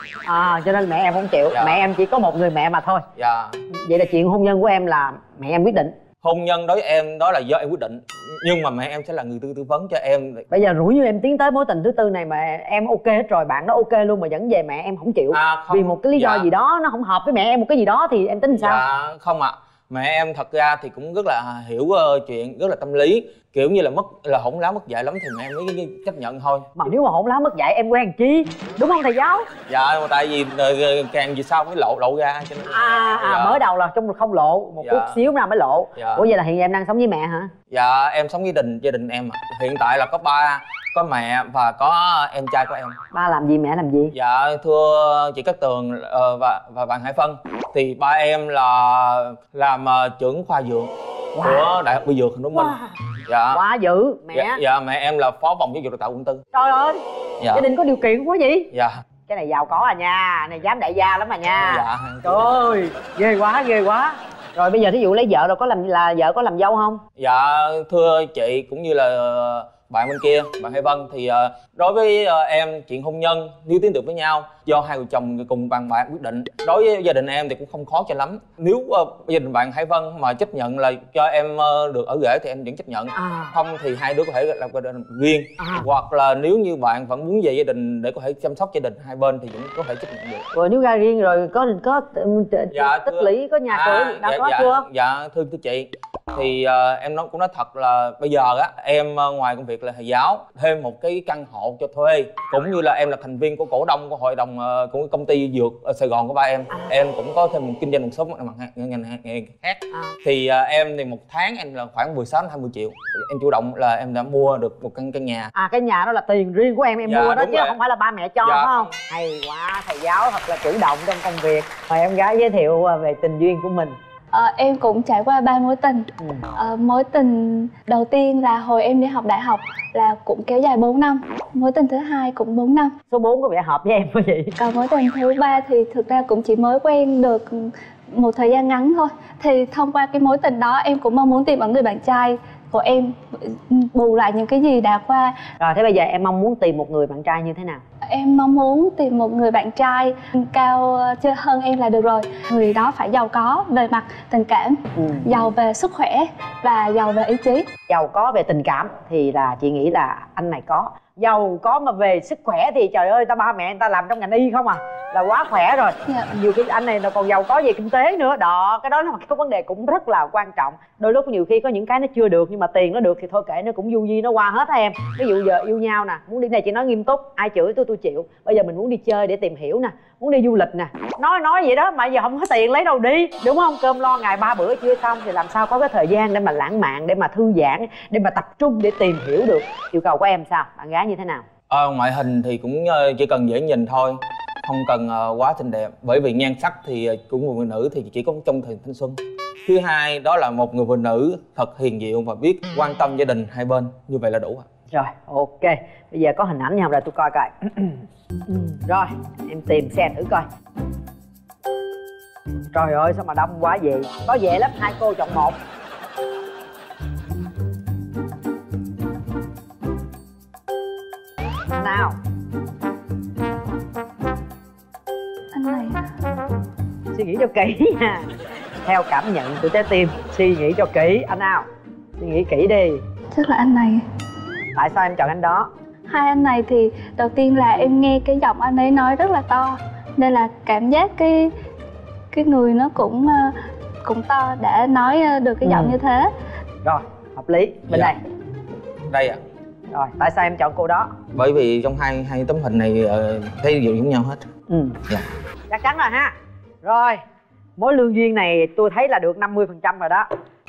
Cho nên mẹ em không chịu. Dạ. Mẹ em chỉ có một người mẹ mà thôi. Dạ. Vậy là chuyện hôn nhân của em là mẹ em quyết định? Hôn nhân đối với em đó là do em quyết định, nhưng mà mẹ em sẽ là người tư vấn cho em. Bây giờ rủi như em tiến tới mối tình thứ tư này mà em ok hết rồi, bạn đó ok luôn mà vẫn về mẹ em không chịu, không, vì một cái lý do gì đó nó không hợp với mẹ em một cái gì đó, thì em tính sao? Dạ không ạ. Mẹ em thật ra thì cũng rất là hiểu chuyện, rất là tâm lý, kiểu như là hỗn láo mất dạy lắm thì mẹ em mới chấp nhận thôi. Mà nếu mà hỗn láo mất dạy em quen chi, đúng không thầy giáo? Dạ, mà tại vì càng về sau mới lộ ra cho nên dạ. Mới đầu là trong không lộ một chút xíu nào mới lộ. Dạ. Ủa vậy là hiện em đang sống với mẹ hả? Dạ em sống với gia đình em. Hiện tại là có ba, có mẹ và có em trai của em. Ba làm gì, mẹ làm gì? Dạ thưa chị Cát Tường và bạn Hải Vân, thì ba em là làm trưởng khoa dược của Đại học Y Dược Thành phố Hồ Chí Minh. Dạ. Quá dữ. Mẹ? Dạ mẹ em là phó phòng giáo dục đào tạo quận 4. Trời ơi. Dạ. Gia đình có điều kiện quá vậy? Dạ. Cái này giàu có à nha, này dám đại gia lắm à nha. Dạ. Trời ơi, ghê quá, ghê quá. Rồi bây giờ thí dụ lấy vợ rồi vợ có làm dâu không? Dạ thưa chị cũng như là bạn bên kia, bạn Hải Vân, thì đối với em chuyện hôn nhân nếu tiến được với nhau do hai vợ chồng cùng bàn bạc quyết định. Đối với gia đình em thì cũng không khó cho lắm. Nếu gia đình bạn Hải Vân mà chấp nhận là cho em được ở rể thì em vẫn chấp nhận. Không thì hai đứa có thể làm gia đình riêng. Hoặc là nếu như bạn vẫn muốn về gia đình để có thể chăm sóc gia đình hai bên thì vẫn có thể chấp nhận được. Rồi nếu ra riêng rồi có tích lũy, có nhà cửa đã có chưa? Dạ thưa chị, thì em cũng nói thật là bây giờ á em ngoài công việc là thầy giáo, thêm một cái căn hộ cho thuê, cũng như là em là thành viên của cổ đông của hội đồng của công ty dược ở Sài Gòn của ba em. Em cũng có thêm một kinh doanh một số ngành nghề khác. Thì em thì một tháng em là khoảng 16 đến 20 triệu. Em chủ động là em đã mua được một căn nhà. Cái nhà đó là tiền riêng của em mua đó chứ rồi. Không phải là ba mẹ cho, phải không? Hay quá, thầy giáo thật là chủ động trong công việc. Mời em gái giới thiệu về tình duyên của mình. Em cũng trải qua 3 mối tình. Mối tình đầu tiên là hồi em đi học đại học là cũng kéo dài 4 năm. Mối tình thứ hai cũng 4 năm. Số 4 có vẻ hợp với em quá vậy. Còn mối tình thứ ba thì thực ra cũng chỉ mới quen được một thời gian ngắn thôi. Thì thông qua cái mối tình đó em cũng mong muốn tìm ở người bạn trai của em bù lại những cái gì đã qua. Rồi thế bây giờ em mong muốn tìm một người bạn trai như thế nào? Em mong muốn tìm một người bạn trai cao chưa hơn em là được rồi. Người đó phải giàu có về mặt tình cảm, giàu về sức khỏe và giàu về ý chí. Giàu có về tình cảm thì là chị nghĩ là anh này có. Giàu có mà về sức khỏe thì trời ơi, ba mẹ người ta làm trong ngành y không à, là quá khỏe rồi. Nhiều khi anh này nó còn giàu có về kinh tế nữa đó, cái đó là một cái vấn đề cũng rất là quan trọng. Đôi lúc nhiều khi có những cái nó chưa được nhưng mà tiền nó được thì thôi kệ, nó cũng du di nó qua hết á em. Ví dụ giờ yêu nhau nè, muốn đi này chị nói nghiêm túc, ai chửi tôi chịu. Bây giờ mình muốn đi chơi để tìm hiểu nè, muốn đi du lịch nè, nói vậy đó mà giờ không có tiền lấy đâu đi, đúng không? Cơm lo ngày 3 bữa chưa xong thì làm sao có cái thời gian để mà lãng mạn, để mà thư giãn, để mà tập trung để tìm hiểu được. Yêu cầu của em sao, bạn gái như thế nào? Ngoại hình thì cũng chỉ cần dễ nhìn thôi, không cần quá xinh đẹp. Bởi vì nhan sắc thì của một người nữ thì chỉ có trong thời thanh xuân. Thứ hai đó là một người phụ nữ thật hiền diệu và biết quan tâm gia đình hai bên, như vậy là đủ. Rồi ok, bây giờ có hình ảnh nhau rồi tôi coi coi. Rồi em tìm xem thử coi. Trời ơi sao mà đông quá vậy, có dễ lắm, hai cô chọn một. Nào anh này suy nghĩ cho kỹ nha, theo cảm nhận của trái tim, suy nghĩ cho kỹ. Anh nào suy nghĩ kỹ đi. Chắc là anh này. Tại sao em chọn anh đó? Hai anh này thì đầu tiên là em nghe cái giọng anh ấy nói rất là to, nên là cảm giác cái người nó cũng to để nói được cái giọng như thế. Rồi hợp lý. Bên đây. Đây ạ. Rồi tại sao em chọn cô đó? Bởi vì trong hai tấm hình này thấy đều giống nhau hết. Chắc chắn rồi ha. Rồi mối lương duyên này tôi thấy là được 50% rồi đó.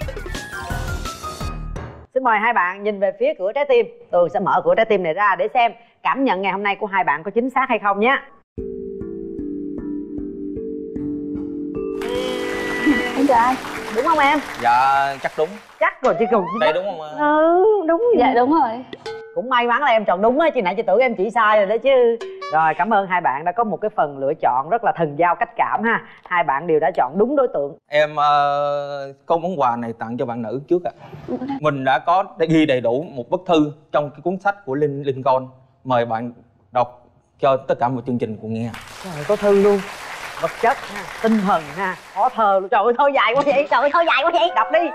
Xin mời hai bạn nhìn về phía cửa trái tim. Tường sẽ mở cửa trái tim này ra để xem cảm nhận ngày hôm nay của hai bạn có chính xác hay không nhé. Em chào anh. Đúng không em? Dạ chắc đúng. Chắc rồi chị Cường. Đây đúng không? Đúng. Dạ đúng rồi. Cũng may mắn là em chọn đúng á, chứ nãy chị tưởng em chỉ sai rồi đó chứ. Rồi cảm ơn hai bạn đã có một cái phần lựa chọn rất là thần giao cách cảm ha. Hai bạn đều đã chọn đúng đối tượng. Em có món quà này tặng cho bạn nữ trước ạ. Mình đã có ghi đầy đủ một bức thư trong cái cuốn sách của Lincoln. Mời bạn đọc cho tất cả một chương trình cùng nghe. Trời, có thư luôn, vật chất ha, tinh thần ha, có thơ luôn. Trời ơi thơ dài quá vậy, trời ơi thơ dài quá vậy, đọc đi.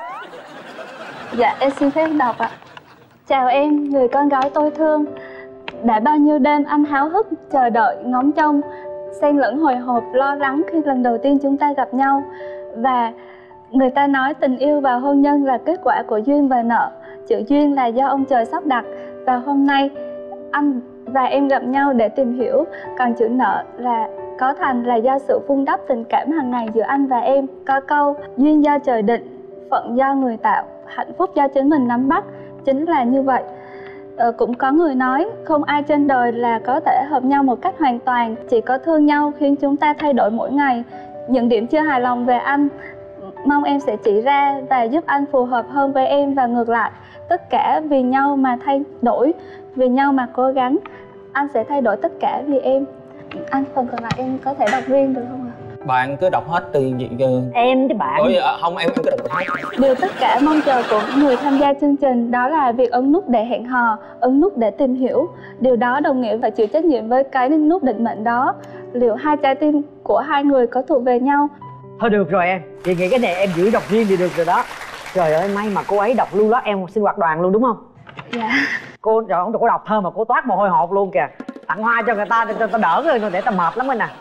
Dạ em xin phép đọc ạ. Chào em, người con gái tôi thương. Đã bao nhiêu đêm anh háo hức chờ đợi ngóng trông, xen lẫn hồi hộp lo lắng khi lần đầu tiên chúng ta gặp nhau. Và người ta nói tình yêu và hôn nhân là kết quả của duyên và nợ. Chữ duyên là do ông trời sắp đặt, và hôm nay anh và em gặp nhau để tìm hiểu. Còn chữ nợ là có thành là do sự vun đắp tình cảm hàng ngày giữa anh và em. Có câu duyên do trời định, phận do người tạo, hạnh phúc do chính mình nắm bắt. Chính là như vậy. Cũng có người nói không ai trên đời là có thể hợp nhau một cách hoàn toàn, chỉ có thương nhau khiến chúng ta thay đổi mỗi ngày. Những điểm chưa hài lòng về anh mong em sẽ chỉ ra và giúp anh phù hợp hơn với em, và ngược lại. Tất cả vì nhau mà thay đổi, vì nhau mà cố gắng. Anh sẽ thay đổi tất cả vì em. Anh phần còn lại em có thể đọc riêng được không ạ? Bạn cứ đọc hết từ em chứ bạn. Không em cứ đọc hết. Điều tất cả mong chờ của người tham gia chương trình đó là việc ấn nút để hẹn hò, ấn nút để tìm hiểu. Điều đó đồng nghĩa phải chịu trách nhiệm với cái nút định mệnh đó. Liệu hai trái tim của hai người có thuộc về nhau? Thôi được rồi em, chị nghĩ cái này em giữ đọc riêng thì được rồi đó. Trời ơi may mà cô ấy đọc luôn đó, em sinh hoạt đoàn luôn đúng không? Dạ. Cô đọc thơ mà cô toát mồ hôi hột luôn kìa. Tặng hoa cho người ta cho ta đỡ rồi, để ta mệt lắm rồi nè.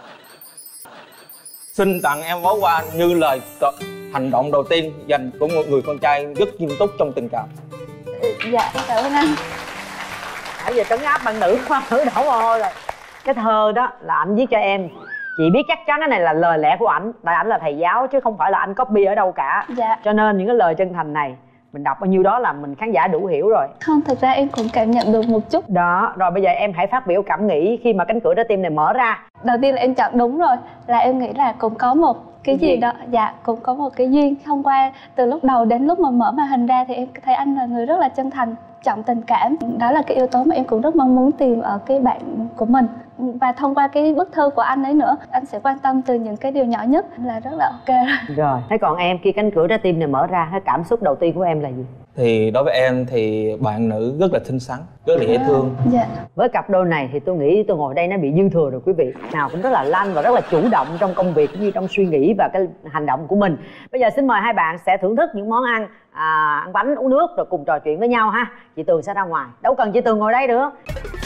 Xin tặng em bó hoa như lời hành động đầu tiên dành của một người con trai rất nghiêm túc trong tình cảm. Dạ cảm ơn anh. Nãy giờ trấn áp bạn nữ quá, nữ đổ mồ hôi rồi. Cái thơ đó là anh viết cho em. Chị biết chắc chắn cái này là lời lẽ của ảnh, tại ảnh là thầy giáo chứ không phải là anh copy ở đâu cả. Dạ. Cho nên những cái lời chân thành này Mình đọc bao nhiêu đó là mình khán giả đủ hiểu rồi. Không, thật ra em cũng cảm nhận được một chút. Đó, rồi bây giờ em hãy phát biểu cảm nghĩ khi mà cánh cửa trái tim này mở ra. Đầu tiên là em chọn đúng rồi, là em nghĩ là cũng có một cái gì đó, dạ cũng có một cái duyên. Thông qua từ lúc đầu đến lúc mà mở màn hình ra thì em thấy anh là người rất là chân thành, trọng tình cảm. Đó là cái yếu tố mà em cũng rất mong muốn tìm ở cái bạn của mình. Và thông qua cái bức thư của anh ấy nữa, anh sẽ quan tâm từ những cái điều nhỏ nhất là rất là ok rồi. Rồi, thế còn em khi cánh cửa trái tim này mở ra, cái cảm xúc đầu tiên của em là gì? Thì đối với em thì bạn nữ rất là xinh xắn, rất là dễ thương. Dạ. Với cặp đôi này thì tôi nghĩ tôi ngồi đây nó bị dư thừa rồi quý vị. Nào cũng rất là lanh và rất là chủ động trong công việc cũng như trong suy nghĩ và cái hành động của mình. Bây giờ xin mời hai bạn sẽ thưởng thức những món ăn, ăn bánh, uống nước rồi cùng trò chuyện với nhau ha. Chị Tường sẽ ra ngoài, đâu cần chị Tường ngồi đây nữa.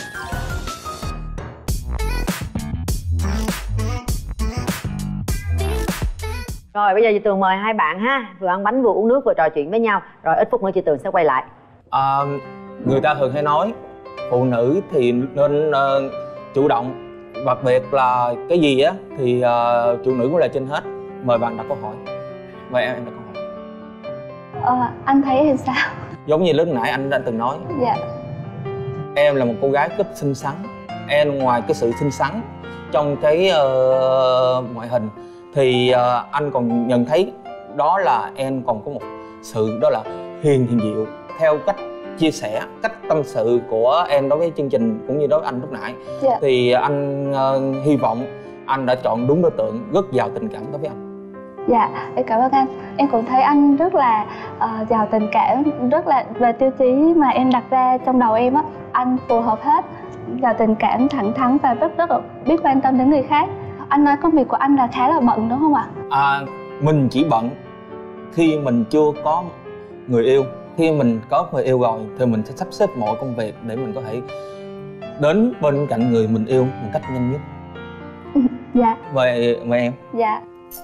Rồi bây giờ chị Tường mời hai bạn ha, vừa ăn bánh vừa uống nước vừa trò chuyện với nhau. Rồi ít phút nữa chị Tường sẽ quay lại. Người ta thường hay nói phụ nữ thì nên chủ động, đặc biệt là cái gì á thì phụ nữ cũng là trên hết. Mời bạn đặt câu hỏi. Mời em đặt câu hỏi. Anh thấy thì sao? Giống như lúc nãy anh đã từng nói. Dạ. Em là một cô gái rất xinh xắn. Em ngoài cái sự xinh xắn trong cái ngoại hình thì anh còn nhận thấy đó là em còn có một sự đó là hiền dịu. Theo cách chia sẻ, cách tâm sự của em đối với chương trình cũng như đối với anh lúc nãy, dạ. Thì anh hy vọng anh đã chọn đúng đối tượng, rất giàu tình cảm đối với anh. Dạ, em cảm ơn anh. Em cũng thấy anh rất là giàu tình cảm, rất là về tiêu chí mà em đặt ra trong đầu em á, anh phù hợp hết. Giàu tình cảm, thẳng thắn và rất là biết quan tâm đến người khác. Anh nói công việc của anh là khá là bận đúng không ạ? Mình chỉ bận khi mình chưa có người yêu. Khi mình có người yêu rồi thì mình sẽ sắp xếp mọi công việc để mình có thể đến bên cạnh người mình yêu một cách nhanh nhất. Dạ. Mời em. Dạ.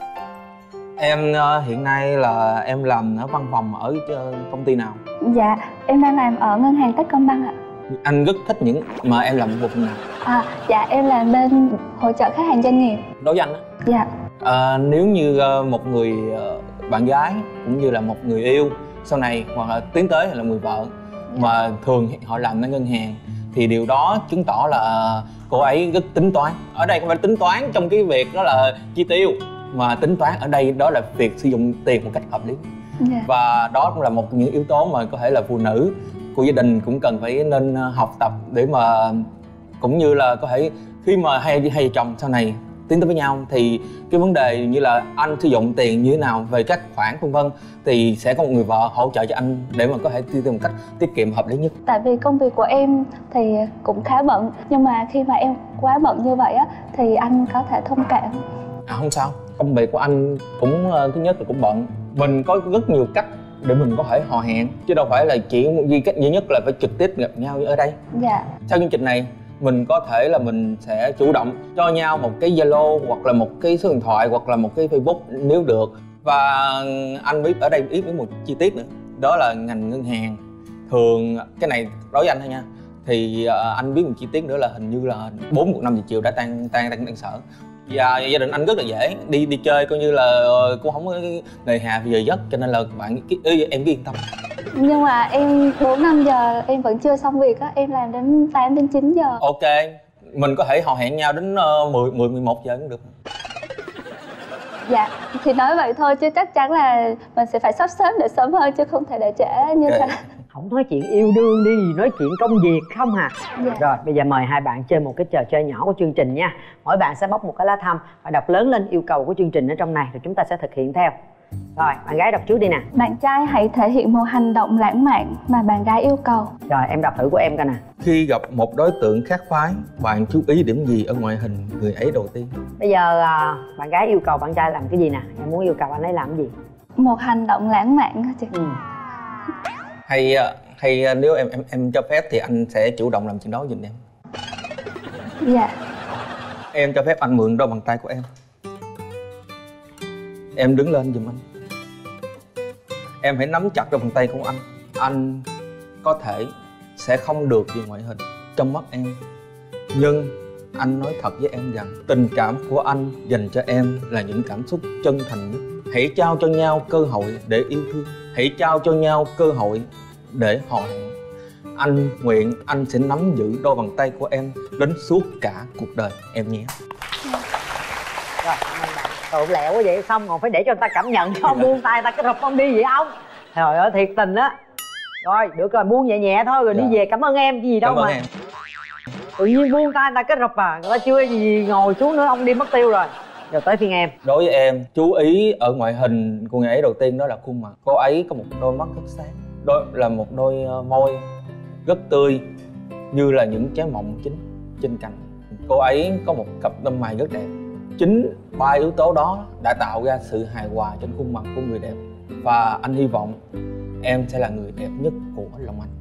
Em hiện nay là em làm ở văn phòng ở công ty nào? Dạ, em đang làm ở ngân hàng Techcombank ạ. Anh rất thích những mà em làm một phần nào? Dạ, em làm bên hỗ trợ khách hàng doanh nghiệp. Đối với anh á? Dạ. Nếu như một người bạn gái cũng như là một người yêu sau này hoặc là tiến tới là người vợ mà thường họ làm ở ngân hàng thì điều đó chứng tỏ là cô ấy rất tính toán. Ở đây không phải tính toán trong cái việc đó là chi tiêu, mà tính toán ở đây đó là việc sử dụng tiền một cách hợp lý. Và đó cũng là một những yếu tố mà có thể là phụ nữ của gia đình cũng cần phải nên học tập để mà cũng như là có thể khi mà hai vợ chồng sau này tiến tới với nhau thì cái vấn đề như là anh sử dụng tiền như thế nào về các khoản vân vân thì sẽ có một người vợ hỗ trợ cho anh để mà có thể tiêu một cách tiết kiệm hợp lý nhất. Tại vì công việc của em thì cũng khá bận, nhưng mà khi mà em quá bận như vậy á thì anh có thể thông cảm. Không sao, công việc của anh cũng thứ nhất là cũng bận, mình có rất nhiều cách để mình có thể hò hẹn chứ đâu phải là chỉ duy cách duy nhất là phải trực tiếp gặp nhau như ở đây. Dạ. Sau chương trình này mình có thể là mình sẽ chủ động cho nhau một cái Zalo hoặc là một cái số điện thoại hoặc là một cái Facebook nếu được. Và anh biết ở đây biết một chi tiết nữa, đó là ngành ngân hàng thường cái này đối với anh thôi nha, thì anh biết một chi tiết nữa là hình như là 4-5 giờ chiều đã tan sở. Và gia đình anh rất là dễ đi chơi, coi như là cũng không có nề hà về giờ giấc, cho nên là bạn em cứ yên tâm. Nhưng mà em 4-5 giờ em vẫn chưa xong việc á, em làm đến 8-9 giờ. Ok, mình có thể hò hẹn nhau đến 10-11 giờ cũng được. Dạ, thì nói vậy thôi chứ chắc chắn là mình sẽ phải sắp xếp để sớm hơn chứ không thể để trễ như thế. Không nói chuyện yêu đương đi, nói chuyện công việc không hả? Dạ. Rồi bây giờ mời hai bạn chơi một cái trò chơi nhỏ của chương trình nha. Mỗi bạn sẽ bóc một cái lá thăm và đọc lớn lên yêu cầu của chương trình ở trong này rồi chúng ta sẽ thực hiện theo. Rồi, bạn gái đọc trước đi nè. Bạn trai hãy thể hiện một hành động lãng mạn mà bạn gái yêu cầu. Rồi, em đọc thử của em coi nè. Khi gặp một đối tượng khác phái, bạn chú ý điểm gì ở ngoại hình người ấy đầu tiên? Bây giờ bạn gái yêu cầu bạn trai làm cái gì nè? Em muốn yêu cầu anh ấy làm cái gì? Một hành động lãng mạn hả chị? Hay nếu em cho phép thì anh sẽ chủ động làm chuyện đó giùm em. Dạ. Em cho phép anh mượn đôi bàn tay của em. Em đứng lên giùm anh. Em hãy nắm chặt đôi bàn tay của anh. Anh có thể sẽ không được về ngoại hình trong mắt em, nhưng anh nói thật với em rằng tình cảm của anh dành cho em là những cảm xúc chân thành nhất. Hãy trao cho nhau cơ hội để yêu thương. Hãy trao cho nhau cơ hội để hò hẹn. Anh nguyện anh sẽ nắm giữ đôi bàn tay của em đến suốt cả cuộc đời em nhé. Rồi, tụi lẹo quá vậy, xong còn phải để cho người ta cảm nhận cho buông tay ta cái rụp ông đi vậy không? Trời ơi thiệt tình á. Rồi được rồi, buông nhẹ nhẹ thôi rồi đi về. Cảm ơn em, gì đâu Cảm ơn mà em. tự nhiên buông tay người ta cái rụp à, người ta chưa gì ngồi xuống nữa ông đi mất tiêu rồi. Giờ tới phiên em. Đối với em, chú ý ở ngoại hình của người ấy. Đầu tiên đó là khuôn mặt. Cô ấy có một đôi mắt rất sáng, là một đôi môi rất tươi như là những trái mọng chín trên cành. Cô ấy có một cặp lông mày rất đẹp. Chính ba yếu tố đó đã tạo ra sự hài hòa trên khuôn mặt của người đẹp. Và anh hy vọng em sẽ là người đẹp nhất của lòng anh.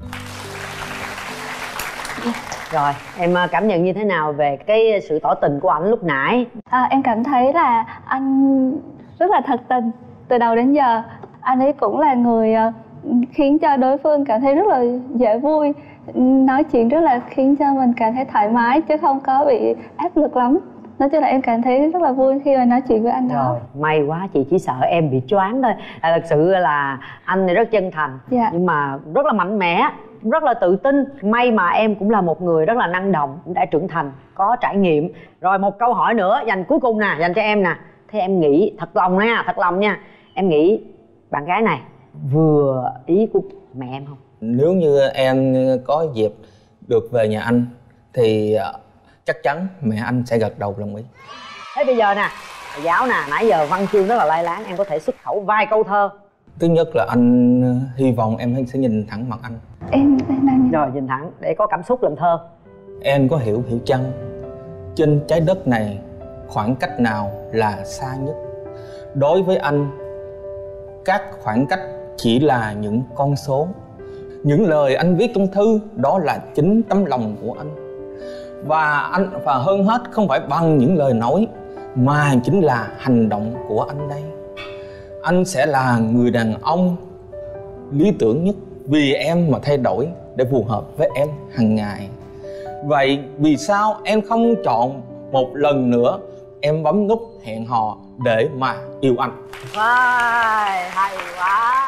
Rồi, em cảm nhận như thế nào về cái sự tỏ tình của ảnh lúc nãy? Em cảm thấy là anh rất là thật tình. Từ đầu đến giờ anh ấy cũng là người khiến cho đối phương cảm thấy rất là dễ vui. Nói chuyện rất là khiến cho mình cảm thấy thoải mái chứ không có bị áp lực lắm. Nói chung là em cảm thấy rất là vui khi mà nói chuyện với anh đó. Rồi, may quá, chị chỉ sợ em bị choáng thôi. Thật sự là anh này rất chân thành, nhưng mà rất là mạnh mẽ, rất là tự tin. May mà em cũng là một người rất là năng động, cũng đã trưởng thành, có trải nghiệm. Rồi một câu hỏi nữa dành cuối cùng nè, dành cho em nè. Thế em nghĩ thật lòng nha, em nghĩ bạn gái này vừa ý của mẹ em không? Nếu như em có dịp được về nhà anh thì chắc chắn mẹ anh sẽ gật đầu đồng ý. Thế bây giờ nè, thầy giáo nè, nãy giờ văn chương rất là lai láng, em có thể xuất khẩu vài câu thơ. Thứ nhất là anh hy vọng em sẽ nhìn thẳng mặt anh. Em đang nhìn. Rồi nhìn thẳng để có cảm xúc làm thơ. Em có hiểu chăng, trên trái đất này khoảng cách nào là xa nhất? Đối với anh, các khoảng cách chỉ là những con số. Những lời anh viết trong thư đó là chính tấm lòng của anh. Và hơn hết không phải bằng những lời nói mà chính là hành động của anh đây. Anh sẽ là người đàn ông lý tưởng nhất vì em mà thay đổi để phù hợp với em hàng ngày. Vậy vì sao em không chọn một lần nữa em bấm nút hẹn hò để mà yêu anh? Wow, hay quá.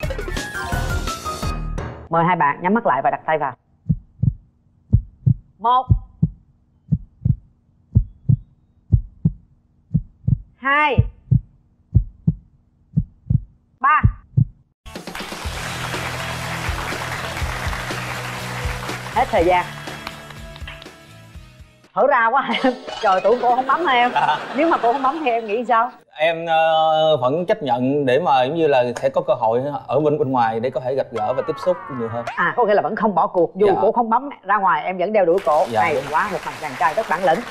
Mời hai bạn nhắm mắt lại và đặt tay vào. 1 2 3. Hết thời gian. Thở ra quá em. Trời, tưởng cô không bấm hả em? Nếu mà cô không bấm thì em nghĩ sao? Em vẫn chấp nhận để mà giống như là sẽ có cơ hội ở bên ngoài để có thể gặp gỡ và tiếp xúc nhiều hơn. Có nghĩa là vẫn không bỏ cuộc, dù cô không bấm ra ngoài em vẫn đeo đuổi cổ. Hay quá, một chàng trai rất bản lĩnh.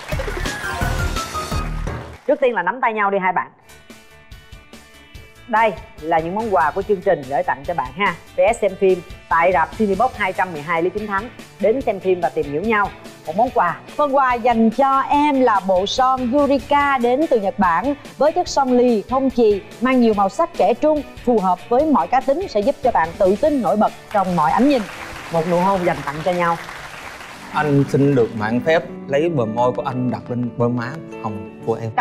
Trước tiên là nắm tay nhau đi hai bạn. Đây là những món quà của chương trình gửi tặng cho bạn ha. Vé xem phim tại rạp Cinebox 212 Lý Chính Thắng. Đến xem phim và tìm hiểu nhau. Một món quà. Phần quà dành cho em là bộ son Yurika đến từ Nhật Bản với chất son lì, không chì, mang nhiều màu sắc trẻ trung, phù hợp với mọi cá tính, sẽ giúp cho bạn tự tin nổi bật trong mọi ánh nhìn. Một nụ hôn dành tặng cho nhau. Anh xin được mạn phép lấy bờ môi của anh đặt lên bờ má hồng của em.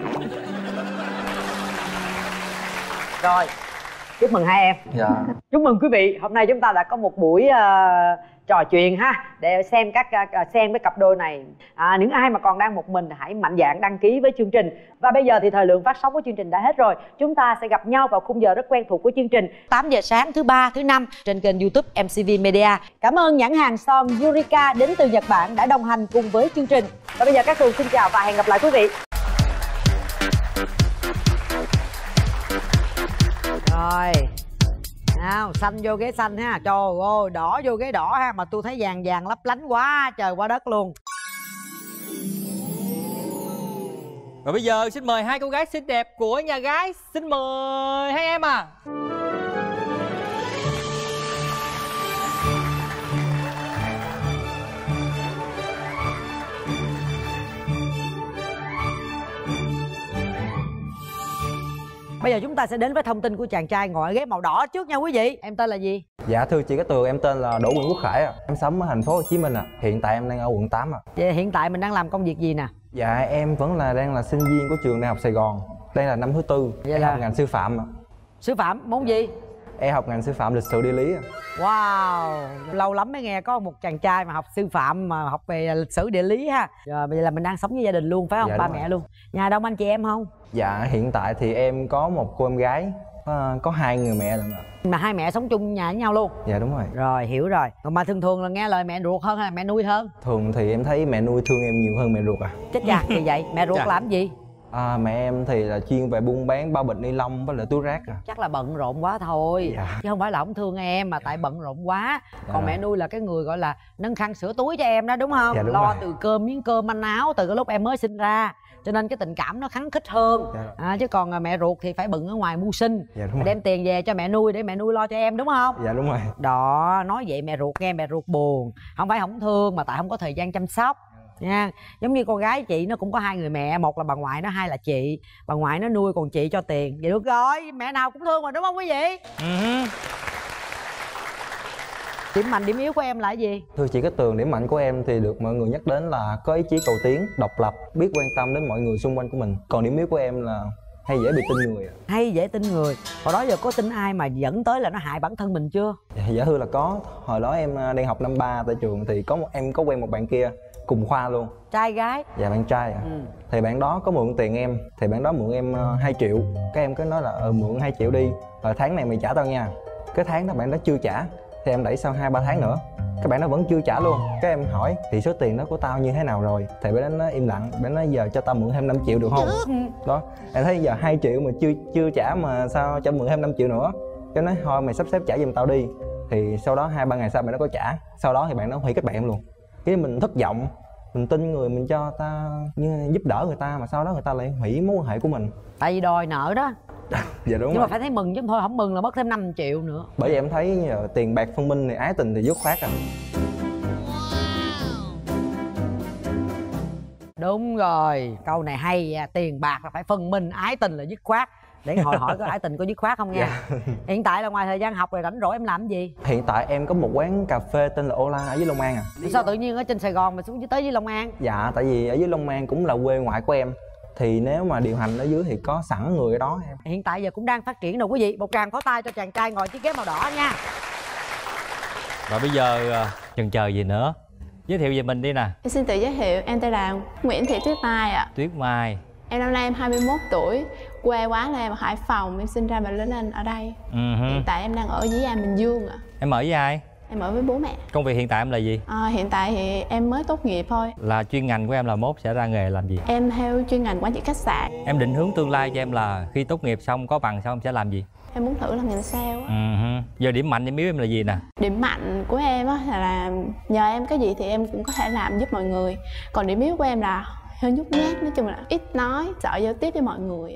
Rồi, chúc mừng hai em. Chúc mừng quý vị. Hôm nay chúng ta đã có một buổi trò chuyện ha, để xem xem với cặp đôi này. Những ai mà còn đang một mình hãy mạnh dạn đăng ký với chương trình. Và bây giờ thì thời lượng phát sóng của chương trình đã hết rồi. Chúng ta sẽ gặp nhau vào khung giờ rất quen thuộc của chương trình 8 giờ sáng thứ ba, thứ năm trên kênh YouTube MCV Media. Cảm ơn nhãn hàng son Yurika đến từ Nhật Bản đã đồng hành cùng với chương trình. Và bây giờ các Tường xin chào và hẹn gặp lại quý vị. Rồi, nào xanh vô ghế xanh ha. Trời ơi, đỏ vô ghế đỏ ha. Mà tôi thấy vàng vàng lấp lánh quá trời quá đất luôn. Và bây giờ xin mời hai cô gái xinh đẹp của nhà gái. Xin mời hai em à. Bây giờ chúng ta sẽ đến với thông tin của chàng trai ngồi ở ghế màu đỏ trước nha quý vị. Em tên là gì? Dạ thưa chị Cát Tường, em tên là Đỗ Nguyễn Quốc Khải ạ. Em sống ở thành phố Hồ Chí Minh ạ. Hiện tại em đang ở quận 8 ạ. Vậy hiện tại mình đang làm công việc gì nè? Dạ em vẫn đang là sinh viên của trường Đại học Sài Gòn. Đây là năm thứ tư. Em học ngành sư phạm ạ. Sư phạm môn gì? Em học ngành sư phạm lịch sử địa lý. Wow, lâu lắm mới nghe có một chàng trai mà học sư phạm mà học về lịch sử địa lý ha. Rồi bây giờ là mình đang sống với gia đình luôn phải không? Dạ, ba đúng mẹ rồi. luôn. Nhà đông anh chị em không? Dạ hiện tại thì em có một cô em gái, có 2 người mẹ lận ạ. Mà hai mẹ sống chung nhà với nhau luôn? Dạ đúng rồi. Rồi hiểu rồi. Còn mà thường là nghe lời mẹ ruột hơn hay là mẹ nuôi hơn? Thường thì em thấy mẹ nuôi thương em nhiều hơn mẹ ruột à. Chết cha, thì vậy mẹ ruột làm gì? Mẹ em thì là chuyên về buôn bán bao bịch ni lông với lại túi rác à. Chắc là bận rộn quá thôi. Dạ. Chứ không phải là không thương em mà tại bận rộn quá. Dạ. Còn mẹ nuôi là cái người gọi là nâng khăn sửa túi cho em đó đúng không? Dạ, đúng lo rồi. từ cơm miếng cơm manh áo từ cái lúc em mới sinh ra, cho nên cái tình cảm nó khắng khích hơn. Dạ. Chứ còn mẹ ruột thì phải bận ở ngoài mưu sinh. Dạ, đúng rồi. Đem tiền về cho mẹ nuôi để mẹ nuôi lo cho em đúng không? Dạ đúng rồi. Đó, nói vậy mẹ ruột nghe mẹ ruột buồn. Không phải không thương mà tại không có thời gian chăm sóc nha. Giống như con gái chị nó cũng có 2 người mẹ, một là bà ngoại nó, 2 là chị. Bà ngoại nó nuôi còn chị cho tiền. Vậy được rồi, mẹ nào cũng thương mà đúng không quý vị? Điểm mạnh điểm yếu của em là cái gì? Thưa chị Cát Tường, điểm mạnh của em thì được mọi người nhắc đến là có ý chí cầu tiến, độc lập, biết quan tâm đến mọi người xung quanh của mình. Còn điểm yếu của em là hay dễ bị tin người. Hay dễ tin người. Hồi đó giờ có tin ai mà dẫn tới là nó hại bản thân mình chưa? Dạ thưa là có. Hồi đó em đang học năm 3 tại trường thì em có quen một bạn kia cùng khoa luôn. Trai gái? Dạ bạn trai ạ. Thì bạn đó có mượn tiền em, thì bạn đó mượn em 2 triệu. Cái em cứ nói là mượn 2 triệu đi, rồi tháng này mày trả tao nha. Cái tháng đó bạn đó chưa trả, thì em đẩy sau 2-3 tháng nữa, các bạn đó vẫn chưa trả luôn. Cái em hỏi thì số tiền đó của tao như thế nào rồi, thì bạn đó nói im lặng. Bạn nói giờ cho tao mượn thêm 5 triệu được không? Đó, em thấy giờ 2 triệu mà chưa trả mà sao cho mượn thêm 5 triệu nữa. Cái nói thôi mày sắp xếp trả giùm tao đi. Thì sau đó 2-3 ngày sau bạn đó có trả. Sau đó thì bạn đó hủy kết bạn em luôn. Cái mình thất vọng, mình tin người, mình cho ta như giúp đỡ người ta mà sau đó người ta lại hủy mối quan hệ của mình. Tại vì đòi nợ đó. Dạ đúng nhưng rồi. mà phải thấy mừng chứ thôi không mừng là mất thêm 5 triệu nữa. Bởi vì em thấy tiền bạc phân minh thì ái tình thì dứt khoát à. Đúng rồi, câu này hay. Tiền bạc là phải phân minh, ái tình là dứt khoát. Để hồi hỏi có ái tình có dứt khoát không nha. Hiện tại là ngoài thời gian học rồi rảnh rỗi em làm cái gì? Hiện tại em có một quán cà phê tên là Ola ở dưới Long An à. Thì sao tự nhiên ở trên Sài Gòn mà xuống tới dưới Long An? Dạ tại vì ở dưới Long An cũng là quê ngoại của em. Thì nếu mà điều hành ở dưới thì có sẵn người ở đó em. Hiện tại giờ cũng đang phát triển đâu quý vị. Một tràng pháo tay cho chàng trai ngồi chiếc ghế màu đỏ nha. Và bây giờ chần chờ gì nữa, giới thiệu về mình đi nè. Em xin tự giới thiệu, em tên là Nguyễn Thị Tuyết Mai ạ. Tuyết Mai. Em năm nay em 21 tuổi, quê quán là em ở Hải Phòng, em sinh ra và lớn lên ở đây. Hiện tại em đang ở dưới An Bình Dương ạ. Em ở với ai? Em ở với bố mẹ. Công việc hiện tại em là gì? Hiện tại thì em mới tốt nghiệp thôi. Là chuyên ngành của em là mốt sẽ ra nghề làm gì? Em theo chuyên ngành quản trị khách sạn. Em định hướng tương lai cho em là khi tốt nghiệp xong có bằng xong em sẽ làm gì? Em muốn thử làm ngành sale á. Giờ điểm mạnh điểm yếu em là gì nè? Điểm mạnh của em á là nhờ em cái gì thì em cũng có thể làm giúp mọi người. Còn điểm yếu của em là hơi nhút nhát, nói chung là ít nói, sợ giao tiếp với mọi người.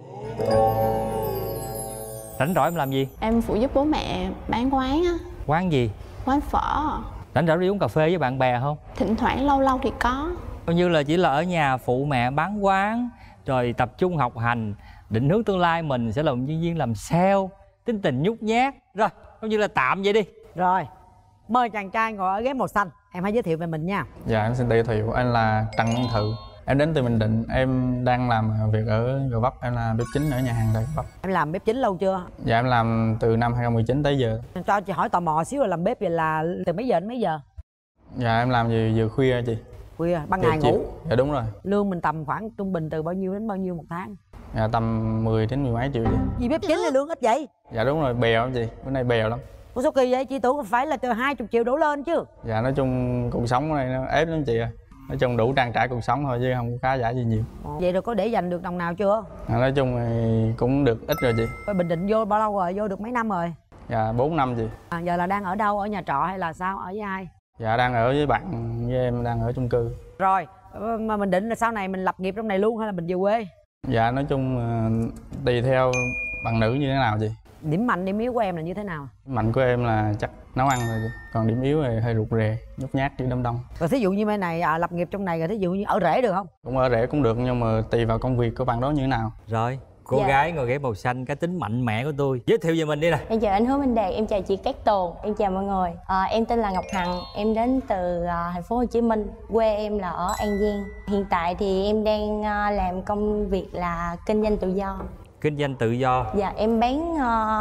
Rảnh rỗi em làm gì? Em phụ giúp bố mẹ bán quán á. Quán gì? Quán phở. Rảnh rỗi đi uống cà phê với bạn bè không? Thỉnh thoảng lâu lâu thì có. Coi như là chỉ là ở nhà phụ mẹ bán quán, rồi tập trung học hành. Định hướng tương lai mình sẽ là một nhân viên làm sale, tính tình nhút nhát. Rồi, coi như là tạm vậy đi. Rồi, mời chàng trai ngồi ở ghế màu xanh. Em hãy giới thiệu về mình nha. Dạ em xin giới thiệu, anh là Trần Văn Thự. Em đến từ Bình Định, em đang làm việc ở Gò Vấp, em là bếp chính ở nhà hàng tại Gò Vấp. Em làm bếp chính lâu chưa? Dạ em làm từ năm 2019 tới giờ. Cho chị hỏi tò mò xíu, là làm bếp vậy là từ mấy giờ đến mấy giờ? Dạ em làm vừa khuya chị. Khuya, ban ngày ngủ? Dạ đúng rồi. Lương mình tầm khoảng trung bình từ bao nhiêu đến bao nhiêu một tháng? Dạ tầm 10 đến 10 mấy triệu chị. Gì bếp chính là lương ít vậy? Dạ đúng rồi, bèo lắm chị, bữa nay bèo lắm. Ủa sao kỳ vậy? Chị tưởng phải là từ 20 triệu đổ lên chứ. Dạ nói chung cuộc sống này nó ép lắm chị ạ. Nói chung đủ trang trải cuộc sống thôi chứ không có khá giả gì nhiều. Vậy rồi có để dành được đồng nào chưa? Nói chung thì cũng được ít rồi chị. Rồi Bình Định vô bao lâu rồi? Vô được mấy năm rồi? Dạ 4 năm chị. Giờ là đang ở đâu? Ở nhà trọ hay là sao? Ở với ai? Dạ đang ở với bạn, với em đang ở chung cư. Rồi, mà mình định là sau này mình lập nghiệp trong này luôn hay là mình về quê? Dạ nói chung tùy theo bạn nữ như thế nào chị. Điểm mạnh điểm yếu của em là như thế nào? Mạnh của em là chắc nấu ăn thôi chị. Còn điểm yếu thì hơi rụt rè, nhút nhát chứ đâm đông. Rồi thí dụ như bên này lập nghiệp trong này rồi thí dụ như ở rể được không? Cũng ở rể cũng được nhưng mà tùy vào công việc của bạn đó như thế nào. Rồi, cô gái ngồi ghế màu xanh, cái tính mạnh mẽ của tôi. Giới thiệu về mình đi nè. Em chào anh Hứa Minh Đạt, em chào chị Cát Tường, em chào mọi người. Em tên là Ngọc Hằng, em đến từ thành phố Hồ Chí Minh, quê em là ở An Giang. Hiện tại thì em đang làm công việc là kinh doanh tự do. Kinh doanh tự do. Dạ em bán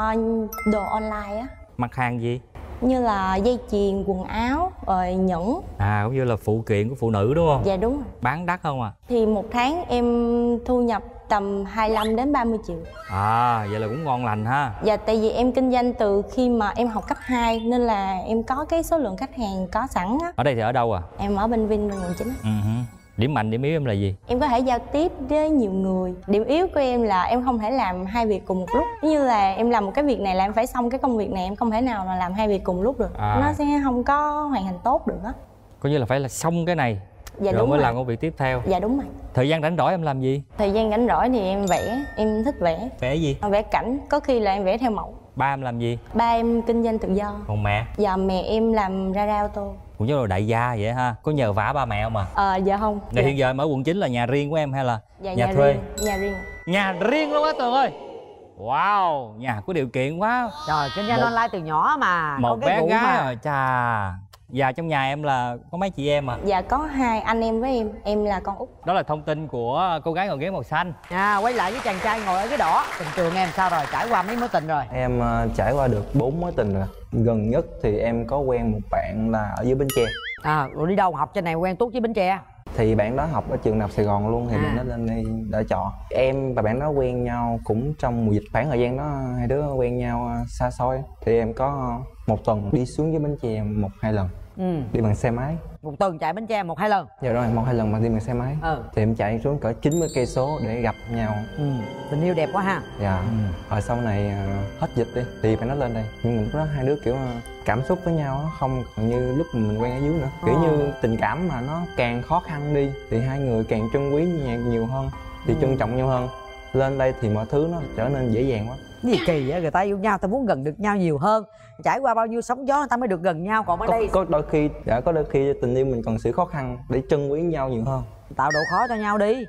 đồ online á. Mặt hàng gì? Như là dây chuyền, quần áo, rồi nhẫn. À, cũng như là phụ kiện của phụ nữ đúng không? Dạ đúng rồi. Bán đắt không à? Thì một tháng em thu nhập tầm 25 đến 30 triệu. À, vậy là cũng ngon lành ha. Dạ, tại vì em kinh doanh từ khi mà em học cấp 2 nên là em có cái số lượng khách hàng có sẵn á. Ở đây thì ở đâu à? Em ở bên Vin, bên quận 9. Điểm mạnh, điểm yếu em là gì? Em có thể giao tiếp với nhiều người. Điểm yếu của em là em không thể làm hai việc cùng một lúc. Như là em làm một cái việc này là em phải xong cái công việc này, em không thể nào là làm hai việc cùng lúc được. Nó sẽ không có hoàn thành tốt được á. Coi như là phải là xong cái này dạ, rồi đúng mới rồi. làm công việc tiếp theo. Dạ đúng rồi. Thời gian rảnh rỗi em làm gì? Thời gian rảnh rỗi thì em vẽ, em thích vẽ. Vẽ gì? Vẽ cảnh, có khi là em vẽ theo mẫu. Ba em làm gì? Ba em kinh doanh tự do. Còn mẹ? Dạ mẹ em làm ra ô tô. Cũng như là đại gia vậy ha. Có nhờ vả ba mẹ không à? Dạ không. Dạ. Hiện giờ em ở quận 9 là nhà riêng của em hay là dạ, nhà thuê? Riêng. Nhà riêng. Nhà riêng luôn á Tường ơi. Wow, nhà có điều kiện quá. Trời, kinh doanh online từ nhỏ mà. Một cái bé gái mà. rồi, chà. Và trong nhà em là có mấy chị em à? Dạ có hai anh em với em là con út. Đó là thông tin của cô gái ngồi ghế màu xanh. Quay lại với chàng trai ngồi ở ghế đỏ. Tình trường em sao rồi? Trải qua mấy mối tình rồi? Em trải qua được 4 mối tình rồi. Gần nhất thì em có quen một bạn là ở dưới Bến Tre. Rồi đi đâu học trên này quen tốt với Bến Tre? Thì bạn đó học ở trường Đại học Sài Gòn luôn, thì bạn đó lên đây đỡ trọ. Em và bạn đó quen nhau cũng trong mùa dịch, khoảng thời gian đó hai đứa quen nhau xa xôi. Thì em có một tuần đi xuống dưới Bến Tre 1-2 lần. Đi bằng xe máy. Một tuần chạy Bến Tre 1-2 lần? Dạ rồi, 1-2 lần mà đi bằng xe máy. Thì em chạy xuống cỡ 90 cây số để gặp nhau. Tình yêu đẹp quá ha. Dạ. Rồi sau này hết dịch đi thì bạn nó lên đây, nhưng mà lúc đó hai đứa kiểu cảm xúc với nhau nó không còn như lúc mình quen ở dưới nữa. Kiểu như tình cảm mà nó càng khó khăn đi thì hai người càng trân quý nhiều hơn, thì trân trọng nhau hơn. Lên đây thì mọi thứ nó trở nên dễ dàng quá. Cái gì kỳ vậy, người ta yêu nhau ta muốn gần được nhau nhiều hơn, trải qua bao nhiêu sóng gió người ta mới được gần nhau, còn ở đây có đôi khi tình yêu mình còn sự khó khăn để trân quý nhau nhiều hơn, tạo độ khó cho nhau đi.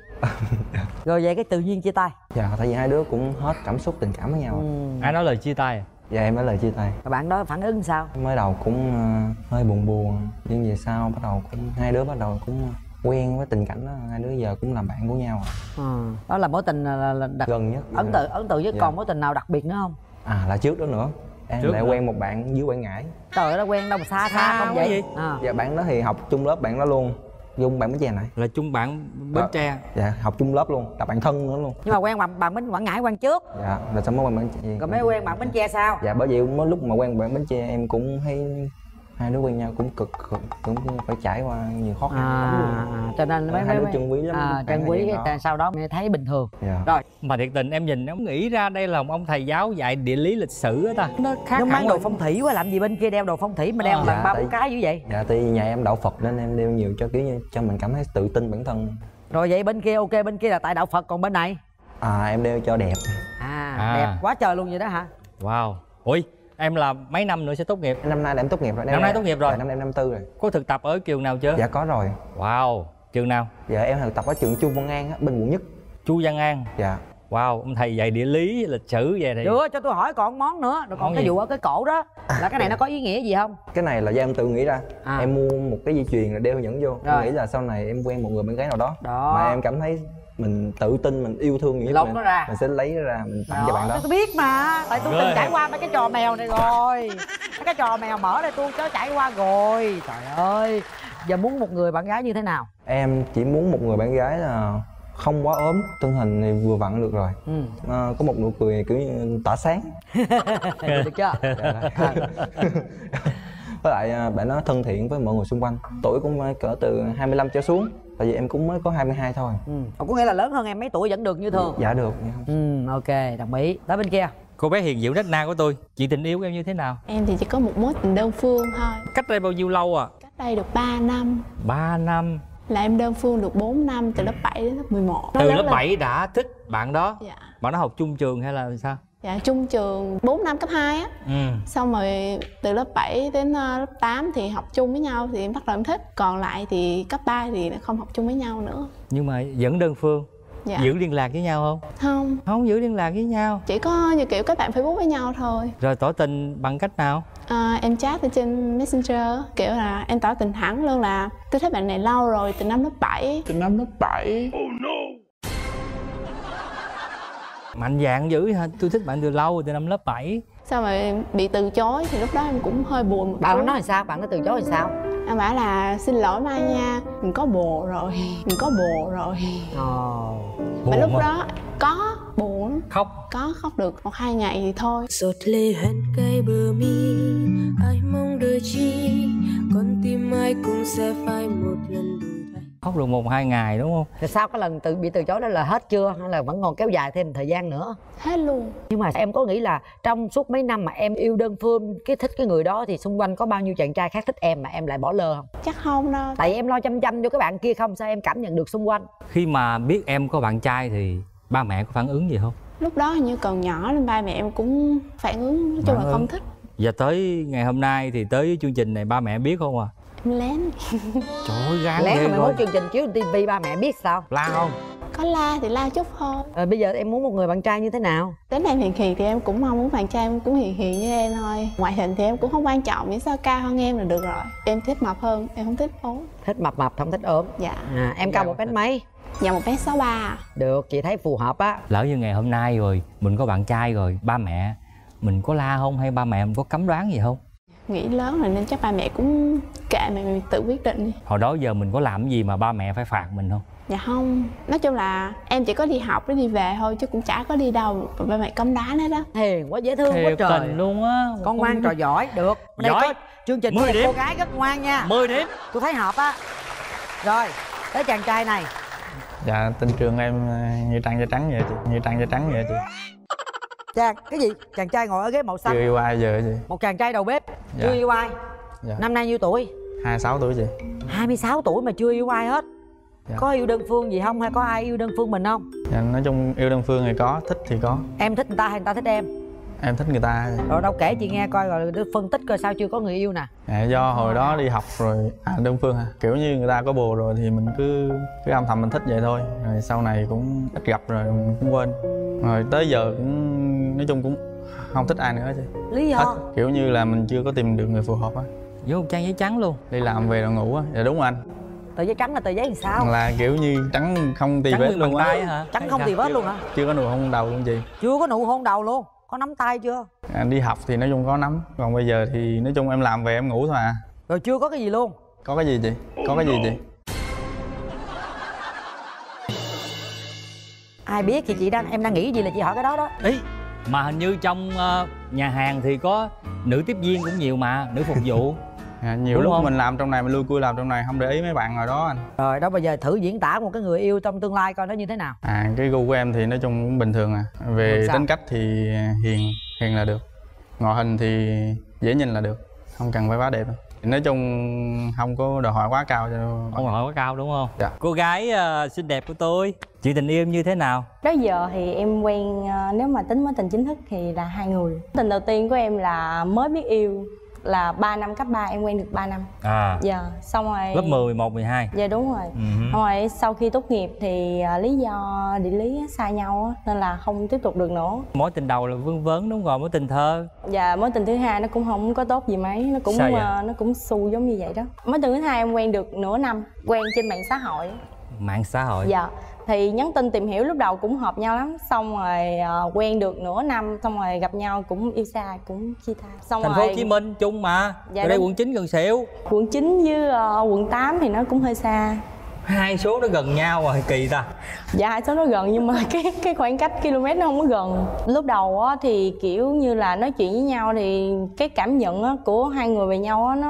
Rồi vậy cái tự nhiên chia tay? Dạ, tại vì hai đứa cũng hết cảm xúc tình cảm với nhau. Ai nói lời chia tay? Dạ em nói lời chia tay. Bạn đó phản ứng sao? Mới đầu cũng hơi buồn, nhưng về sau bắt đầu cũng hai đứa bắt đầu cũng quen với tình cảnh đó, hai đứa giờ cũng làm bạn của nhau. Đó là mối tình là gần nhất, ấn tượng nhất. Còn mối tình nào đặc biệt nữa không? Là trước đó nữa em lại quen một bạn dưới Quảng Ngãi. Trời ơi, nó quen đâu mà xa không vậy? Gì? Dạ bạn đó thì học chung lớp bạn đó luôn, Dung bạn Bến Tre này. Là chung bạn Bến Tre? Dạ, học chung lớp luôn, là bạn thân nữa luôn. Nhưng mà quen bạn Bến Quảng Ngãi quen trước? Dạ, rồi xong mới quen Bến Tre. Rồi mới quen bạn Bến Tre sao? Dạ, bởi vì mới lúc mà quen bạn Bến Tre em cũng thấy hai đứa quen nhau cũng cực, cũng phải trải qua nhiều khó khăn. Cho nên hai đứa trân quý lắm. Trân quý cái sau đó mới thấy bình thường. Rồi mà thiệt tình em nhìn em nghĩ ra đây là một ông thầy giáo dạy địa lý lịch sử á ta. Nó khác hẳn mang đồ phong thủy quá, làm gì bên kia đeo đồ phong thủy mà đeo bằng 3-4 cái như vậy? Dạ, tại vì nhà em đạo Phật nên em đeo nhiều cho kiểu như cho mình cảm thấy tự tin bản thân. Rồi vậy bên kia ok, bên kia là tại đạo Phật, còn bên này? Em đeo cho đẹp. Đẹp quá trời luôn vậy đó hả? Wow. Ui, em là mấy năm nữa sẽ tốt nghiệp? Năm nay là em tốt nghiệp rồi. Năm nay tốt nghiệp rồi? Dạ, năm nay em năm 4 rồi. Có thực tập ở trường nào chưa? Dạ có rồi. Wow, trường nào? Dạ em thực tập ở trường Chu Văn An á, bên quận Nhất. Chu Văn An? Dạ. Wow, ông thầy dạy địa lý, lịch sử vậy thì... Chưa, cho tôi hỏi còn món nữa. Rồi còn cái vụ ở cái cổ đó là cái này nó có ý nghĩa gì không? Cái này là do em tự nghĩ ra. Em mua một cái dây chuyền rồi đeo nhẫn vô. Em nghĩ là sau này em quen một người bạn gái nào đó mà em cảm thấy mình tự tin, mình yêu thương nghĩa mình sẽ lấy nó ra mình tặng cho bạn đó. Tôi biết mà, tại tôi từng trải qua mấy cái trò mèo này rồi. Mấy cái trò mèo mở đây tôi có trải qua rồi. Trời ơi, giờ muốn một người bạn gái như thế nào? Em chỉ muốn một người bạn gái là không quá ốm, thân hình thì vừa vặn được rồi. Có một nụ cười kiểu như tỏa sáng. Được chưa? Với lại bạn nó thân thiện với mọi người xung quanh. Tuổi cũng cỡ từ 25 trở xuống. Tại vì em cũng mới có 22 thôi. Có nghĩa là lớn hơn em mấy tuổi vẫn được như thường? Dạ được. Ok, đồng ý. Tới bên kia. Cô bé hiền dịu nết na của tôi, chuyện tình yêu của em như thế nào? Em thì chỉ có một mối tình đơn phương thôi. Cách đây bao nhiêu lâu à? Cách đây được 3 năm. 3 năm? Là em đơn phương được 4 năm, từ lớp 7 đến lớp 11. Từ lớp 7 đã thích bạn đó? Dạ. Bạn đó học chung trường hay là sao? Dạ, chung trường 4 năm cấp 2 á. Xong rồi từ lớp 7 đến lớp 8 thì học chung với nhau thì em bắt đầu em thích. Còn lại thì cấp 3 thì không học chung với nhau nữa. Nhưng mà vẫn đơn phương? Dạ. Giữ liên lạc với nhau không? Không. Không giữ liên lạc với nhau? Chỉ có như kiểu các bạn Facebook với nhau thôi. Rồi tỏ tình bằng cách nào? Em chat ở trên Messenger. Kiểu là em tỏ tình thẳng luôn là tôi thích bạn này lâu rồi, từ năm lớp 7. Từ năm lớp 7. Mạnh dạn dữ hả? Tôi thích bạn từ lâu rồi, từ năm lớp 7. Sao mà bị từ chối thì lúc đó em cũng hơi buồn một Bạn chút. nói là sao? Bạn nó từ chối thì sao? Em bảo là xin lỗi Mai nha, mình có bồ rồi, mình có bồ rồi. Mà lúc đó có buồn, khóc, có khóc được 1-2 ngày thì thôi. Giọt lệ hằn cay bờ mi, ai mong đợi chi, con tim ai cũng sẽ phải một lần đổi thay. Khóc được 1-2 ngày đúng không? Rồi sau cái lần bị từ chối đó là hết chưa, hay là vẫn còn kéo dài thêm thời gian nữa? Hết luôn. Nhưng mà em có nghĩ là trong suốt mấy năm mà em yêu đơn phương, thích cái người đó thì xung quanh có bao nhiêu chàng trai khác thích em mà em lại bỏ lơ không? Chắc không đâu. Tại em lo chăm cho cái bạn kia không, sao em cảm nhận được xung quanh? Khi mà biết em có bạn trai thì ba mẹ có phản ứng gì không? Lúc đó hình như còn nhỏ nên ba mẹ em cũng phản ứng, nói chung là không thích. Giờ tới ngày hôm nay thì tới chương trình này ba mẹ biết không à? Em lén. Trời ơi, gan lén ghê mà rồi. muốn chương trình chiếu trên TV ba mẹ biết sao? La không? Có la thì la chút thôi. Rồi bây giờ em muốn một người bạn trai như thế nào? Tính em hiền hiền thì em cũng mong muốn bạn trai em cũng hiền hiền như em thôi. Ngoại hình thì em cũng không quan trọng, miễn sao cao hơn em là được rồi. Em thích mập hơn, em không thích ốm. Thích mập không thích ốm. Dạ. Em cao 1 mét mấy? Dạ 1m63. Được, chị thấy phù hợp á. Lỡ như ngày hôm nay rồi mình có bạn trai rồi, ba mẹ mình có la không, hay ba mẹ mình có cấm đoán gì không? Nghĩ lớn rồi nên chắc ba mẹ cũng kệ mẹ tự quyết định đi. Hồi đó giờ mình có làm cái gì mà ba mẹ phải phạt mình không? Dạ không. Nói chung là em chỉ có đi học với đi về thôi chứ cũng chả có đi đâu ba mẹ cấm đoán hết đó. Hiền quá, dễ thương quá trời luôn á. Con ngoan trò giỏi. Được. Đây giỏi. có chương trình 10 điểm. cô gái rất ngoan nha. 10 điểm. Tôi thấy hợp á. Rồi, tới chàng trai này. Dạ, tên trường em như trăng da trắng vậy chị. Như trăng da trắng vậy chị. Chàng, cái gì? Chàng trai ngồi ở ghế màu xanh. Chưa yêu ai giờ chị. Một chàng trai đầu bếp. Dạ. Chưa yêu ai. Dạ. Năm nay nhiêu tuổi? 26 tuổi chị. 26 tuổi mà chưa yêu ai hết. Dạ. Có yêu đơn phương gì không, hay có ai yêu đơn phương mình không? Dạ, nói chung yêu đơn phương thì có, thích thì có. Em thích người ta hay người ta thích em? Em thích người ta. Rồi đâu kể chị nghe coi, rồi phân tích coi sao chưa có người yêu nè. Dạ, do hồi đó đi học rồi đơn phương hả? Kiểu như người ta có bồ rồi thì mình cứ âm thầm mình thích vậy thôi. Rồi sau này cũng ít gặp rồi mình cũng quên. Rồi tới giờ cũng nói chung cũng không thích ai nữa chứ. Lý do? Kiểu như là mình chưa có tìm được người phù hợp á. Vô một trang giấy trắng luôn. Đi làm về rồi ngủ á. Dạ đúng rồi anh. Tờ giấy trắng là tờ giấy làm sao? Là kiểu như trắng không tì vết luôn á. Trắng không tì vết luôn hả? Chưa có nụ hôn đầu luôn chị. Chưa có nụ hôn đầu luôn. Có nắm tay chưa? Đi học thì nói chung có nắm. Còn bây giờ thì nói chung em làm về em ngủ thôi à. Rồi chưa có cái gì luôn? Có cái gì chị? Có cái gì chị? Ai biết thì em đang nghĩ gì là chị hỏi cái đó đó. Ý, mà hình như trong nhà hàng thì có nữ tiếp viên cũng nhiều mà, nữ phục vụ. Nhiều đúng lúc không? mình làm trong này, mình lui cui làm trong này, không để ý mấy bạn rồi đó anh. Rồi đó, bây giờ thử diễn tả một cái người yêu trong tương lai coi nó như thế nào. Cái gu của em thì nói chung cũng bình thường à. Về tính cách thì hiền là được. Ngoại hình thì dễ nhìn là được, không cần phải quá đẹp. Nói chung không có đòi hỏi quá cao cho. Không đòi hỏi quá cao đúng không? Dạ. Cô gái xinh đẹp của tôi, chuyện tình yêu như thế nào? Đó giờ thì em quen, nếu mà tính mối tình chính thức thì là 2 người. Tình đầu tiên của em là mới biết yêu, là 3 năm cấp 3, em quen được 3 năm. Dạ, xong rồi lớp 10, 11, 12. Dạ đúng rồi. Xong rồi sau khi tốt nghiệp thì lý do địa lý xa nhau nên là không tiếp tục được nữa. Mối tình đầu là vương vấn đúng rồi, mối tình thơ. Dạ, mối tình thứ hai nó cũng không có tốt gì mấy, nó cũng nó cũng xu giống như vậy đó. Mối tình thứ hai em quen được nửa năm, quen trên mạng xã hội. Mạng xã hội? Dạ, thì nhắn tin tìm hiểu lúc đầu cũng hợp nhau lắm, xong rồi quen được nửa năm, xong rồi gặp nhau cũng yêu xa, cũng chia tay. Xong Thành phố Hồ Chí Minh chung mà. Dạ, ở đây quận 9 gần xỉu. Quận 9 với quận 8 thì nó cũng hơi xa. Hai số nó gần nhau rồi, kỳ ta. Dạ hai số nó gần nhưng mà cái khoảng cách km nó không có gần. Lúc đầu á thì kiểu như là nói chuyện với nhau thì cái cảm nhận á của hai người về nhau á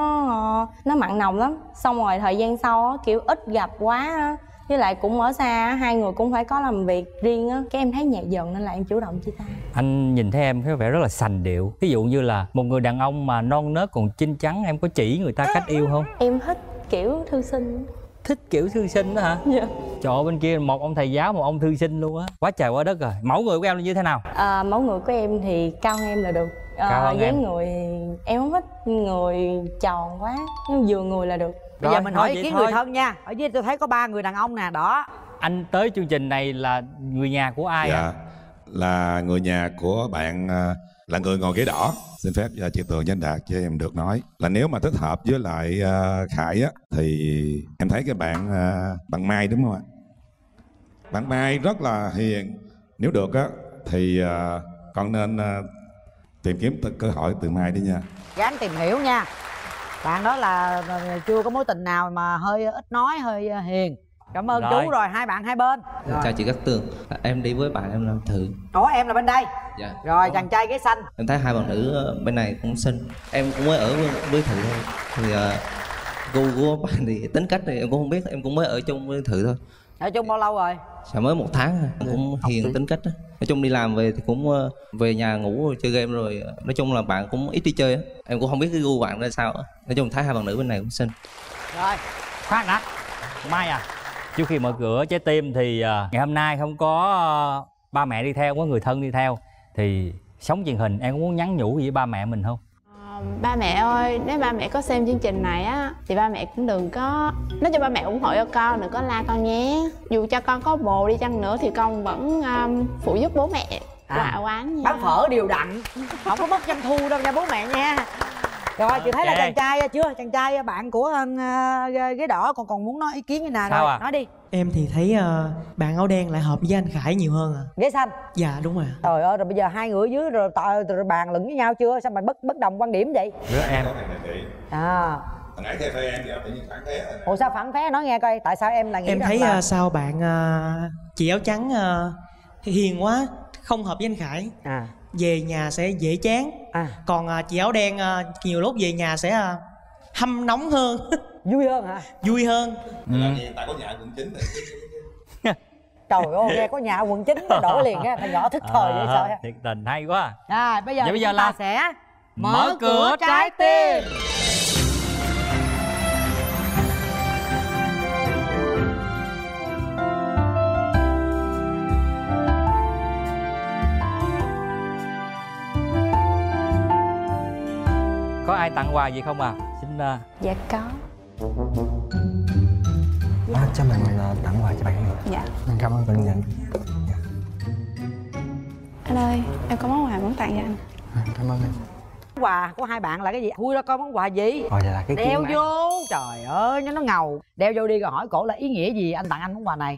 nó mặn nồng lắm. Xong rồi thời gian sau á kiểu ít gặp quá á, với lại cũng ở xa, hai người cũng phải có làm việc riêng á, cái em thấy nhạt dần nên là em chủ động chia tay. Anh nhìn thấy em có vẻ rất là sành điệu. Ví dụ như là một người đàn ông mà non nớt còn chín chắn, em có chỉ người ta cách yêu không? Em thích kiểu thư sinh. Thích kiểu thư sinh đó hả? Dạ. Trời ơi, bên kia một ông thầy giáo, một ông thư sinh luôn á. Quá trời quá đất rồi. Mẫu người của em là như thế nào? Mẫu người của em thì cao hơn em là được. Cao hơn dáng em. người em không thích người tròn quá, nhưng vừa người là được. Bây giờ mình hỏi ý kiến người thân nha. Ở dưới tôi thấy có 3 người đàn ông nè, đó. Anh tới chương trình này là người nhà của ai? Dạ, là người nhà của bạn, là người ngồi ghế đỏ. Xin phép chị Tường với anh Đạt cho em được nói là nếu mà thích hợp với lại Khải á thì em thấy cái bạn Mai đúng không ạ? Bạn Mai rất là hiền. Nếu được á thì con nên tìm kiếm cơ hội từ Mai đi nha. Gắng tìm hiểu nha. Bạn đó là chưa có mối tình nào mà hơi ít nói, hơi hiền. Cảm ơn chú rồi, hai bạn hai bên. Chào chị Cát Tường, em đi với bạn em làm thử. Ủa em là bên đây? Dạ. Rồi chàng trai ghế xanh. Em thấy hai bạn nữ bên này cũng xinh. Em cũng mới ở với Thử thôi. Thì gu của bạn thì tính cách thì em cũng không biết, em cũng mới ở chung với Thử thôi. Ở chung bao lâu rồi? Dạ mới 1 tháng rồi, cũng hiền tính cách đó. Nói chung đi làm về thì cũng về nhà ngủ rồi chơi game rồi. Nói chung là bạn cũng ít đi chơi á. Em cũng không biết cái gu bạn ra sao. Nói chung thấy hai bạn nữ bên này cũng xinh. Rồi, khoan đã. Mai à? Trước khi mở cửa trái tim thì ngày hôm nay không có ba mẹ đi theo, không có người thân đi theo, thì sống truyền hình em có muốn nhắn nhủ gì với ba mẹ mình không? Ba mẹ ơi, nếu ba mẹ có xem chương trình này á thì ba mẹ cũng đừng có, nói cho ba mẹ ủng hộ cho con, đừng có la con nhé. Dù cho con có bồ đi chăng nữa thì con vẫn phụ giúp bố mẹ quà quán nha. Bán phở đều đặn, không có mất doanh thu đâu nha bố mẹ nha. Rồi chị thấy là chàng trai chưa? Chàng trai bạn của ghế đỏ còn muốn nói ý kiến như nào rồi? Nói đi. Em thì thấy bạn áo đen lại hợp với anh Khải nhiều hơn à. Ghế xanh? Dạ đúng rồi. Trời ơi, rồi bây giờ hai người ở dưới rồi bàn luận với nhau chưa? Sao mà bất đồng quan điểm vậy? Đứa em. Hồi nãy theo em thì tự nhiên phản thế. Ủa sao phản thế, nói nghe coi tại sao em lại nghĩ em rằng thấy là... sao bạn chị áo trắng hiền quá, không hợp với anh Khải. Về nhà sẽ dễ chán. Còn chị áo đen nhiều lúc về nhà sẽ hâm nóng hơn. Vui hơn hả? Vui hơn. Hiện tại có nhà quận 9 rồi. Trời ơi, nghe có nhà ở quận 9 đổi liền á, thằng nhỏ thức thời vậy sao? Thiệt tình hay quá. Bây giờ chúng ta sẽ mở cửa trái tim. Có ai tặng quà gì không à? Xin Dạ có. Cho mình tặng quà cho bạn nữa. Dạ. Cảm ơn bạn nhận. Anh ơi, em có món quà muốn tặng cho anh. Cảm ơn em. Quà của hai bạn là cái gì? Vui đó, coi món quà gì? Vậy là cái đeo vô. Trời ơi, nó ngầu. Đeo vô đi rồi hỏi cổ là ý nghĩa gì anh tặng anh món quà này.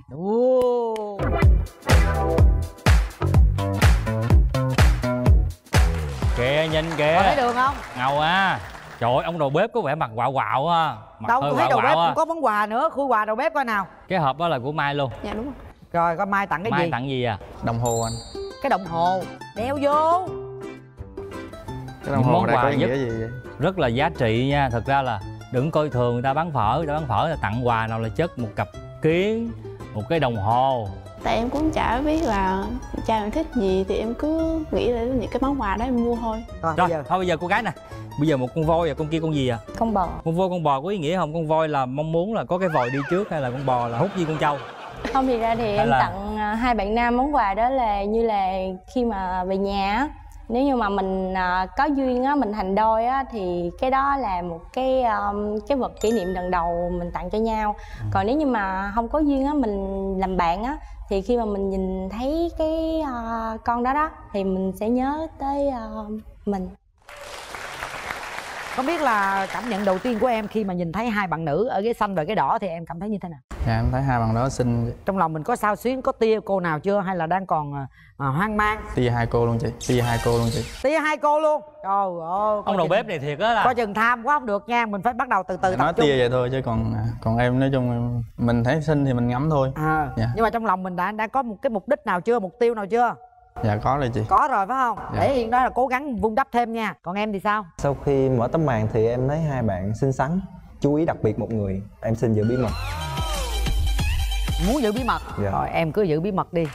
Kìa, nhìn kìa. Có thấy được không? Ngầu à. Trời ơi, ông đầu bếp có vẻ mặt quạo quạo á. Đâu có thấy đầu bếp cũng có món quà nữa. Khui quà đầu bếp coi nào. Cái hộp đó là của Mai luôn. Dạ đúng rồi. Rồi coi Mai tặng cái gì? Mai tặng gì à? Đồng hồ anh. Cái đồng hồ đeo vô. Cái đồng hồ này có ý nghĩa gì vậy? Rất là giá trị nha. Thật ra là đừng coi thường người ta bán phở. Người ta bán phở là tặng quà nào là chất một cặp kiến, một cái đồng hồ. Tại em cũng chả biết là cha em thích gì thì em cứ nghĩ là những cái món quà đó em mua thôi. Rồi, thôi bây giờ cô gái nè. Bây giờ một con voi và con kia con gì à? Con bò. Con voi con bò có ý nghĩa không? Con voi là mong muốn là có cái vòi đi trước, hay là con bò là hút với con trâu? Không, thì ra thì em tặng hai bạn nam món quà đó là như là khi mà về nhà á, nếu như mà mình có duyên á, mình thành đôi á, thì cái đó là một cái vật kỷ niệm lần đầu mình tặng cho nhau. Còn nếu như mà không có duyên á, mình làm bạn á, thì khi mà mình nhìn thấy cái con đó thì mình sẽ nhớ tới mình. Không biết là cảm nhận đầu tiên của em khi mà nhìn thấy hai bạn nữ ở ghế xanh và ghế đỏ thì em cảm thấy như thế nào? Dạ em thấy hai bạn đó xinh. Trong lòng mình có xao xuyến, có tia cô nào chưa hay là đang còn hoang mang? Tia hai cô luôn chị. Tia hai cô luôn chị. Tia hai cô luôn. Trời ơi. Ông đầu bếp này thiệt á là. Coi chừng tham quá không được nha, mình phải bắt đầu từ từ. Nói tia vậy thôi chứ còn em nói chung mình thấy xinh thì mình ngắm thôi. Dạ. Nhưng mà trong lòng mình đã có một cái mục đích nào chưa, mục tiêu nào chưa? Dạ có rồi chị. Có rồi phải không? Dạ. Để hiện đó là cố gắng vun đắp thêm nha. Còn em thì sao? Sau khi mở tấm màn thì em thấy hai bạn xinh xắn. Chú ý đặc biệt một người. Em xin giữ bí mật. Muốn giữ bí mật? Dạ. Rồi em cứ giữ bí mật đi.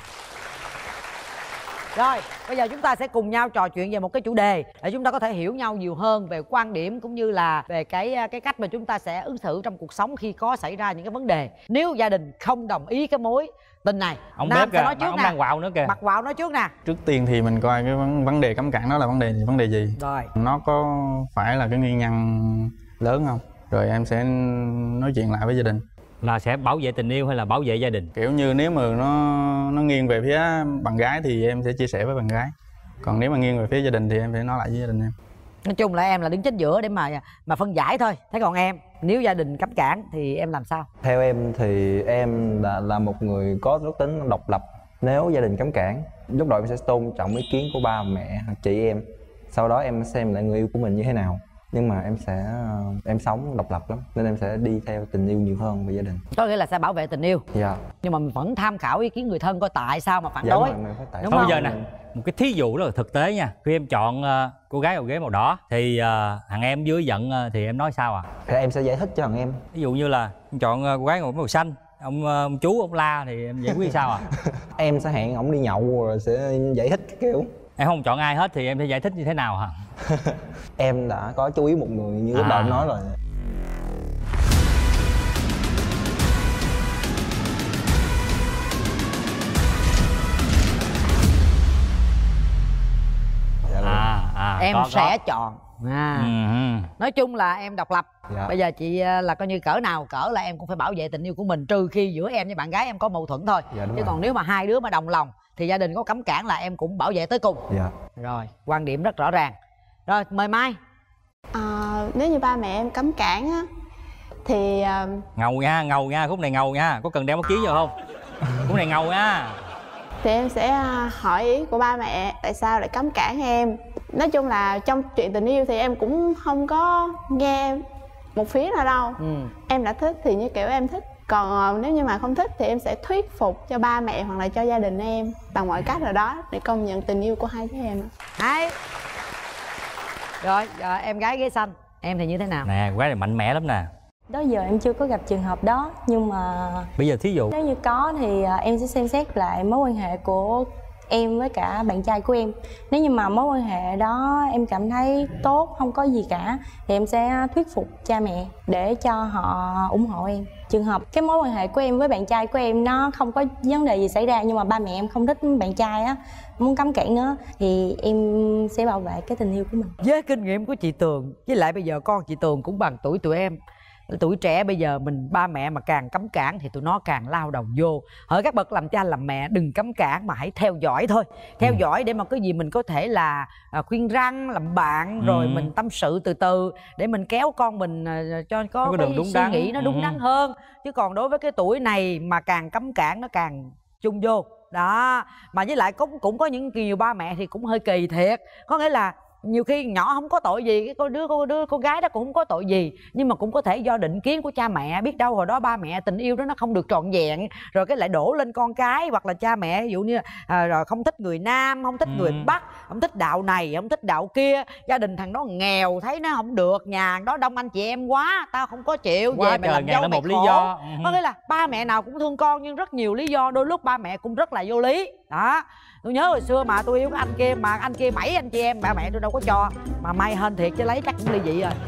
Rồi bây giờ chúng ta sẽ cùng nhau trò chuyện về một cái chủ đề để chúng ta có thể hiểu nhau nhiều hơn về quan điểm cũng như là về cái cách mà chúng ta sẽ ứng xử trong cuộc sống khi có xảy ra những cái vấn đề. Nếu gia đình không đồng ý cái mối tình này, ông Nam bếp sẽ kìa, nói trước ông nè. đang quạo nữa kìa. Mặt quạo nói trước nè. Trước tiên thì mình coi cái vấn đề cấm cản đó là vấn đề gì. Rồi. Nó có phải là cái nguyên nhân lớn không? Rồi em sẽ nói chuyện lại với gia đình. Là sẽ bảo vệ tình yêu hay là bảo vệ gia đình? Kiểu như nếu mà nó nghiêng về phía bạn gái thì em sẽ chia sẻ với bạn gái. Còn nếu mà nghiêng về phía gia đình thì em phải nói lại với gia đình em. Nói chung là em là đứng chính giữa để mà phân giải thôi. Thế còn em, nếu gia đình cấm cản thì em làm sao? Theo em thì em là một người có đức tính độc lập. Nếu gia đình cấm cản Lúc đầu em sẽ tôn trọng ý kiến của ba mẹ hoặc chị em, sau đó em xem lại người yêu của mình như thế nào. Nhưng mà em sống độc lập lắm nên em sẽ đi theo tình yêu nhiều hơn về gia đình. Có nghĩa là sẽ bảo vệ tình yêu. Dạ. Nhưng mà mình vẫn tham khảo ý kiến người thân coi tại sao mà phản đối. Đúng không? Bây giờ nè, một cái thí dụ rất là thực tế nha. Khi em chọn cô gái vào ghế màu đỏ thì thằng em dưới giận thì em nói sao à? Thì em sẽ giải thích cho thằng em. Ví dụ như là em chọn cô gái màu xanh, ông chú ông la thì em giải quyết sao à? Em sẽ hẹn ổng đi nhậu rồi sẽ giải thích cái kiểu. Em không chọn ai hết thì em sẽ giải thích như thế nào hả? Em đã có chú ý một người như lúc đầu em nói rồi. Em sẽ chọn. Nói chung là em độc lập. Bây giờ chị là coi như cỡ nào cỡ là em cũng phải bảo vệ tình yêu của mình, trừ khi giữa em với bạn gái em có mâu thuẫn thôi. Chứ còn nếu mà hai đứa mà đồng lòng thì gia đình có cấm cản là em cũng bảo vệ tới cùng. Rồi, quan điểm rất rõ ràng. Rồi, mời Mai. Nếu như ba mẹ em cấm cản á thì ngầu nha, khúc này ngầu nha. Có cần đeo mắt kiếng vô không? Khúc này ngầu nha. Thì em sẽ hỏi ý của ba mẹ tại sao lại cấm cản em. Nói chung là trong chuyện tình yêu thì em cũng không có nghe một phía nào đâu. Em đã thích thì như kiểu em thích. Còn nếu như mà không thích thì em sẽ thuyết phục cho ba mẹ hoặc là cho gia đình em bằng mọi cách nào đó để công nhận tình yêu của hai đứa em. Hay. Rồi, em gái ghế xanh, em thì như thế nào? Nè, gái này mạnh mẽ lắm nè. Đó giờ em chưa có gặp trường hợp đó, nhưng mà bây giờ thí dụ nếu như có thì em sẽ xem xét lại mối quan hệ của em với cả bạn trai của em. Nếu như mà mối quan hệ đó em cảm thấy tốt, không có gì cả thì em sẽ thuyết phục cha mẹ để cho họ ủng hộ em. Trường hợp cái mối quan hệ của em với bạn trai của em nó không có vấn đề gì xảy ra, nhưng mà ba mẹ em không thích bạn trai á, muốn cấm cản nữa, thì em sẽ bảo vệ cái tình yêu của mình. Với kinh nghiệm của chị Tường, với lại bây giờ con chị Tường cũng bằng tuổi tụi em, tuổi trẻ bây giờ mình ba mẹ mà càng cấm cản thì tụi nó càng lao đầu vô. Hỡi các bậc làm cha làm mẹ đừng cấm cản mà hãy theo dõi thôi. Theo dõi để mà cái gì mình có thể là khuyên răn, làm bạn, rồi mình tâm sự từ từ để mình kéo con mình cho có cái suy nghĩ nó đúng đắn hơn. Chứ còn đối với cái tuổi này mà càng cấm cản nó càng chung vô. Đó, mà với lại cũng có những nhiều ba mẹ thì cũng hơi kỳ thiệt. Có nghĩa là nhiều khi nhỏ không có tội gì, cái con gái đó cũng không có tội gì, nhưng mà cũng có thể do định kiến của cha mẹ, biết đâu hồi đó ba mẹ tình yêu đó nó không được trọn vẹn, rồi cái lại đổ lên con cái, hoặc là cha mẹ ví dụ như rồi không thích người Nam, không thích người Bắc, không thích đạo này, không thích đạo kia, gia đình thằng đó nghèo thấy nó không được, nhà đó đông anh chị em quá, tao không có chịu, về mày làm dâu mày khổ. Lý do. Có nghĩa là ba mẹ nào cũng thương con, nhưng rất nhiều lý do, đôi lúc ba mẹ cũng rất là vô lý. Đó, tôi nhớ hồi xưa mà tôi yêu cái anh kia, mà anh kia 7 anh chị em, ba mẹ tôi đâu có cho, mà may hên thiệt chứ lấy chắc cũng ly dị rồi.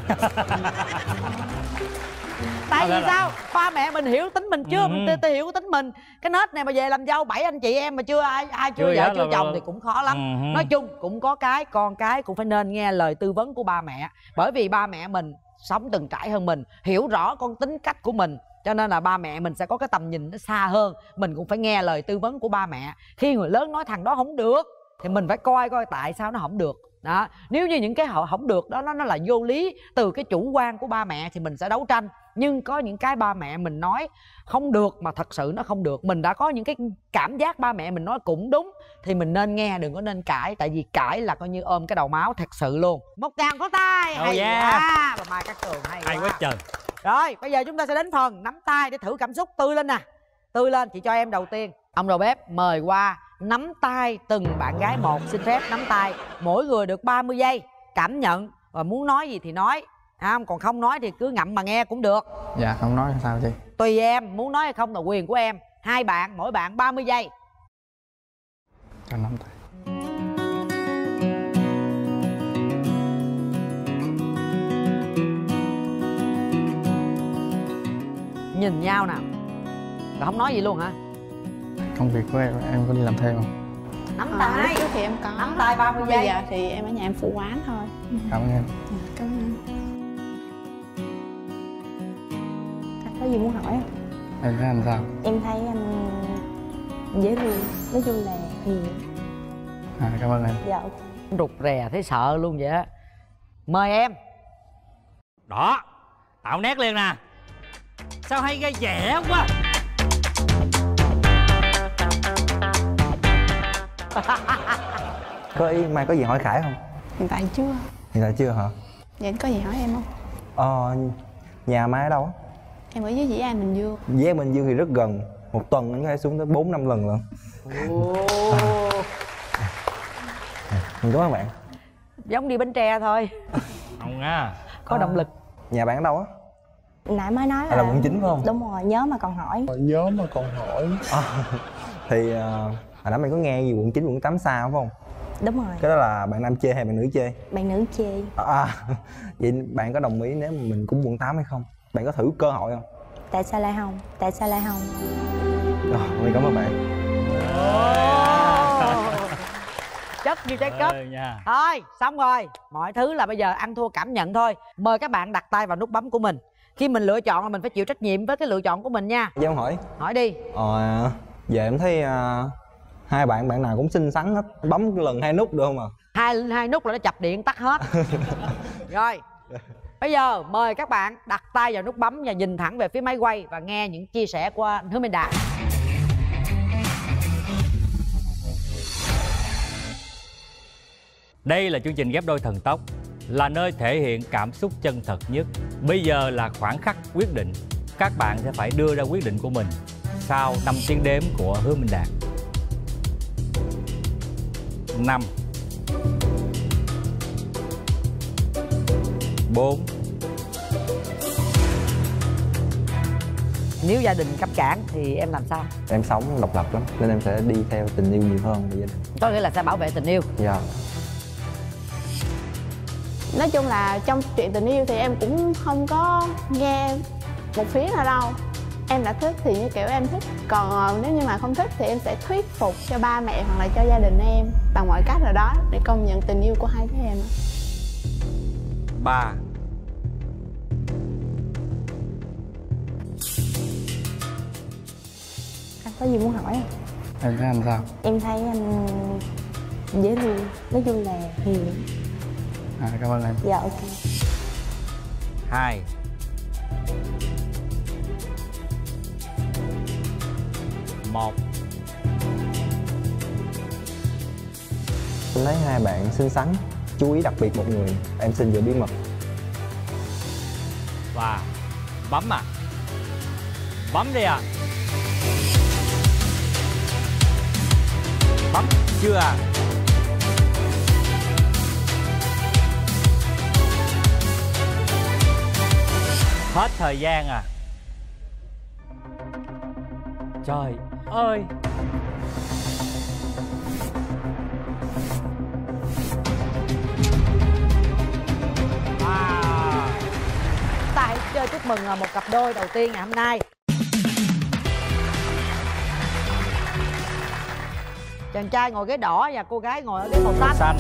Tại vì sao? Ba mẹ mình hiểu tính mình chưa? Mình hiểu tính mình. Cái nết này mà về làm dâu 7 anh chị em mà chưa ai chưa vợ chưa chồng thì cũng khó lắm. Nói chung cũng có cái con cái cũng phải nên nghe lời tư vấn của ba mẹ, bởi vì ba mẹ mình sống từng trải hơn mình, hiểu rõ con tính cách của mình, cho nên là ba mẹ mình sẽ có cái tầm nhìn nó xa hơn. Mình cũng phải nghe lời tư vấn của ba mẹ. Khi người lớn nói thằng đó không được thì mình phải coi tại sao nó không được. Đó, nếu như những cái họ không được đó nó là vô lý từ cái chủ quan của ba mẹ thì mình sẽ đấu tranh. Nhưng có những cái ba mẹ mình nói không được mà thật sự nó không được, mình đã có những cái cảm giác ba mẹ mình nói cũng đúng thì mình nên nghe, đừng có nên cãi. Tại vì cãi là coi như ôm cái đầu máu thật sự luôn. 1.000 có tay. Hay quá. Bà Mai Cát Tường hay quá trời. Rồi bây giờ chúng ta sẽ đến phần nắm tay để thử cảm xúc. Tươi lên nè, tươi lên. Chị cho em đầu tiên. Ông đầu bếp mời qua nắm tay từng bạn gái một. Xin phép nắm tay, mỗi người được 30 giây cảm nhận, rồi muốn nói gì thì nói, còn không nói thì cứ ngậm mà nghe cũng được. Dạ không nói sao chị? Tùy em, muốn nói hay không là quyền của em. Hai bạn, mỗi bạn 30 giây. Cho nắm tay. Nhìn nhau nào. Rồi không nói gì luôn hả? Công việc của em có đi làm thêm không? Nắm tay. Trước thì em có. Nắm tay 30 giây. Bây giờ thì em ở nhà em phụ quán thôi. Cảm ơn em. Cảm ơn. Có gì muốn hỏi không? Em thấy anh sao? Em thấy anh dễ thương, nói chung là hiền. Cảm ơn em. Dạ. Rụt rè thấy sợ luôn vậy á. Mời em. Đó, tạo nét liền nè. Sao hay gây vẻ quá. Có ý Mai có gì hỏi Khải không? Hiện tại chưa. Hiện tại chưa hả? Vậy có gì hỏi em không? Nhà Mai ở đâu á? Em ở dưới Dĩ An Bình Dương. Dĩ An Bình Dương thì rất gần. Một tuần anh có thể xuống tới 4-5 lần lận. Mình cảm ơn bạn. Giống đi Bến Tre thôi. Không nha. Có động lực. Nhà bạn ở đâu á? Nãy mới nói là quận 9 phải không? Đúng rồi, nhớ mà còn hỏi. Nhớ mà còn hỏi. Thì hồi nãy mày có nghe gì quận 9, quận 8 xa phải không? Đúng rồi. Cái đó là bạn nam chê hay bạn nữ chê? Bạn nữ chê. Vậy bạn có đồng ý nếu mà mình cũng quận 8 hay không? Bạn có thử cơ hội không? Tại sao lại không? Tại sao lại không? Mình cảm ơn bạn. Chất như trái cấp. Thôi xong rồi, mọi thứ là bây giờ ăn thua cảm nhận thôi. Mời các bạn đặt tay vào nút bấm của mình. Khi mình lựa chọn là mình phải chịu trách nhiệm với cái lựa chọn của mình nha. Dạ em hỏi. Hỏi đi. Giờ em thấy hai bạn nào cũng xinh xắn hết. Bấm lần 2 nút được không ạ? Hai nút là nó chập điện tắt hết. Rồi bây giờ mời các bạn đặt tay vào nút bấm và nhìn thẳng về phía máy quay và nghe những chia sẻ của anh Hứa Minh Đạt. Đây là chương trình Ghép Đôi Thần Tốc, là nơi thể hiện cảm xúc chân thật nhất. Bây giờ là khoảng khắc quyết định. Các bạn sẽ phải đưa ra quyết định của mình sau 5 tiếng đếm của Hứa Minh Đạt. 5 4 Nếu gia đình cấm cản thì em làm sao? Em sống độc lập lắm nên em sẽ đi theo tình yêu nhiều hơn về gia đình. Có nghĩa là sẽ bảo vệ tình yêu. Dạ. Nói chung là trong chuyện tình yêu thì em cũng không có nghe một phía nào đâu. Em đã thích thì như kiểu em thích. Còn nếu như mà không thích thì em sẽ thuyết phục cho ba mẹ hoặc là cho gia đình em bằng mọi cách nào đó để công nhận tình yêu của hai đứa em. 3 Anh có gì muốn hỏi không? Em thấy anh sao? Em thấy anh dễ thương, nói chung là hiền. Cảm ơn em. Dạ ok. 2 1 Em thấy hai bạn xinh xắn, chú ý đặc biệt một người. Em xin giữ bí mật. Và bấm à? Bấm đi à? Bấm chưa à? Hết thời gian à? Trời ơi! Ta hãy chơi chúc mừng một cặp đôi đầu tiên ngày hôm nay. Chàng trai ngồi ghế đỏ và cô gái ngồi ở ghế màu xanh.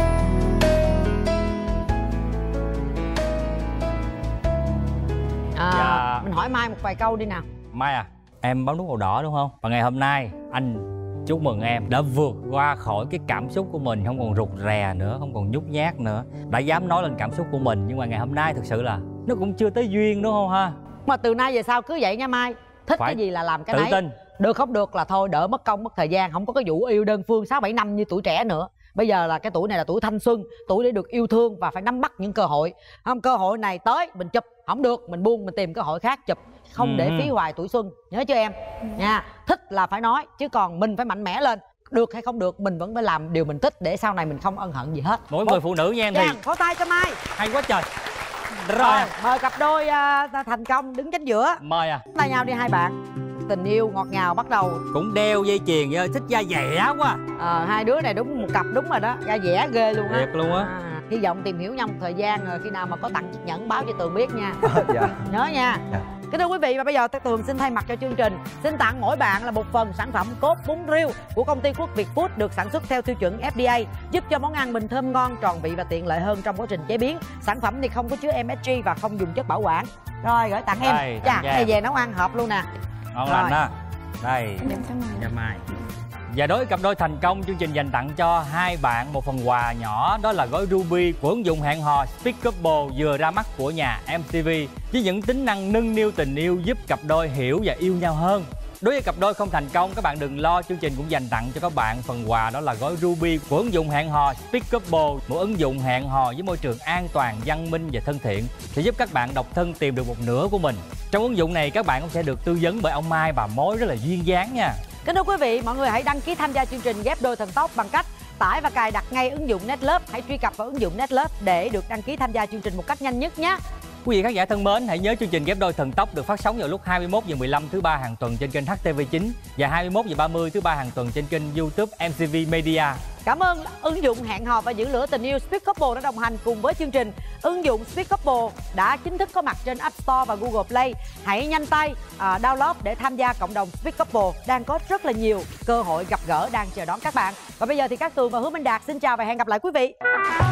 Dạ. Mình hỏi Mai một vài câu đi nào. Mai à, em bấm nút màu đỏ đúng không? Và ngày hôm nay anh chúc mừng em đã vượt qua khỏi cái cảm xúc của mình, không còn rụt rè nữa, không còn nhút nhát nữa, đã dám nói lên cảm xúc của mình. Nhưng mà ngày hôm nay thực sự là nó cũng chưa tới duyên đúng không ha? Mà từ nay về sau cứ vậy nha Mai. Thích phải cái gì là làm cái tự đấy. tin. Được không được là thôi, đỡ mất công mất thời gian. Không có cái vụ yêu đơn phương 6-7 năm như tuổi trẻ nữa. Bây giờ là cái tuổi này là tuổi thanh xuân, tuổi để được yêu thương và phải nắm bắt những cơ hội. Không, cơ hội này tới mình chụp, không được mình buông, mình tìm cơ hội khác chụp, không để phí hoài tuổi xuân, nhớ chưa em? Nha, thích là phải nói chứ còn mình phải mạnh mẽ lên. Được hay không được mình vẫn phải làm điều mình thích để sau này mình không ân hận gì hết. Mỗi người phụ nữ nha em thì pháo tay cho Mai. hay quá trời. Rồi mời cặp đôi thành công đứng chính giữa. Mời à. Tay nhau đi hai bạn. Tình yêu ngọt ngào bắt đầu. Cũng đeo dây chuyền với thích da dẻ quá. Hai đứa này đúng một cặp đúng rồi đó, da dẻ ghê luôn á. Thiệt luôn á. Hy vọng tìm hiểu nhau một thời gian rồi khi nào mà có tặng chiếc nhẫn báo cho Tường biết nha. Dạ. Nhớ nha. Dạ. Kính thưa quý vị, và bây giờ Tường xin thay mặt cho chương trình xin tặng mỗi bạn là một phần sản phẩm cốt bún riêu của công ty Quốc Việt Food được sản xuất theo tiêu chuẩn FDA, giúp cho món ăn mình thơm ngon, tròn vị và tiện lợi hơn trong quá trình chế biến. Sản phẩm thì không có chứa MSG và không dùng chất bảo quản. Rồi gửi tặng em. Đây, Chà, này về nấu ăn hợp luôn nè. Ngon lành ha. Đây. Dạ Mai. Và đối với cặp đôi thành công, chương trình dành tặng cho hai bạn một phần quà nhỏ, đó là gói Ruby của ứng dụng hẹn hò Speak Couple vừa ra mắt của nhà MTV với những tính năng nâng niu tình yêu giúp cặp đôi hiểu và yêu nhau hơn. Đối với cặp đôi không thành công, các bạn đừng lo, chương trình cũng dành tặng cho các bạn phần quà, đó là gói Ruby của ứng dụng hẹn hò Speed Couple, một ứng dụng hẹn hò với môi trường an toàn, văn minh và thân thiện, sẽ giúp các bạn độc thân tìm được một nửa của mình. Trong ứng dụng này, các bạn cũng sẽ được tư vấn bởi ông Mai bà mối rất là duyên dáng nha. Kính thưa quý vị, mọi người hãy đăng ký tham gia chương trình Ghép Đôi Thần Tốc bằng cách tải và cài đặt ngay ứng dụng Netlove. Hãy truy cập vào ứng dụng Netlove để được đăng ký tham gia chương trình một cách nhanh nhất nhé. Quý vị khán giả thân mến, hãy nhớ chương trình Ghép Đôi Thần Tốc được phát sóng vào lúc 21h15 thứ ba hàng tuần trên kênh HTV9 và 21h30 thứ ba hàng tuần trên kênh YouTube MTV Media. Cảm ơn ứng dụng hẹn hò và giữ lửa tình yêu Speed Couple đã đồng hành cùng với chương trình. Ứng dụng Speed Couple đã chính thức có mặt trên App Store và Google Play. Hãy nhanh tay download để tham gia cộng đồng Speed Couple. Đang có rất là nhiều cơ hội gặp gỡ đang chờ đón các bạn. Và bây giờ thì Cát Tường và Hứa Minh Đạt xin chào và hẹn gặp lại quý vị.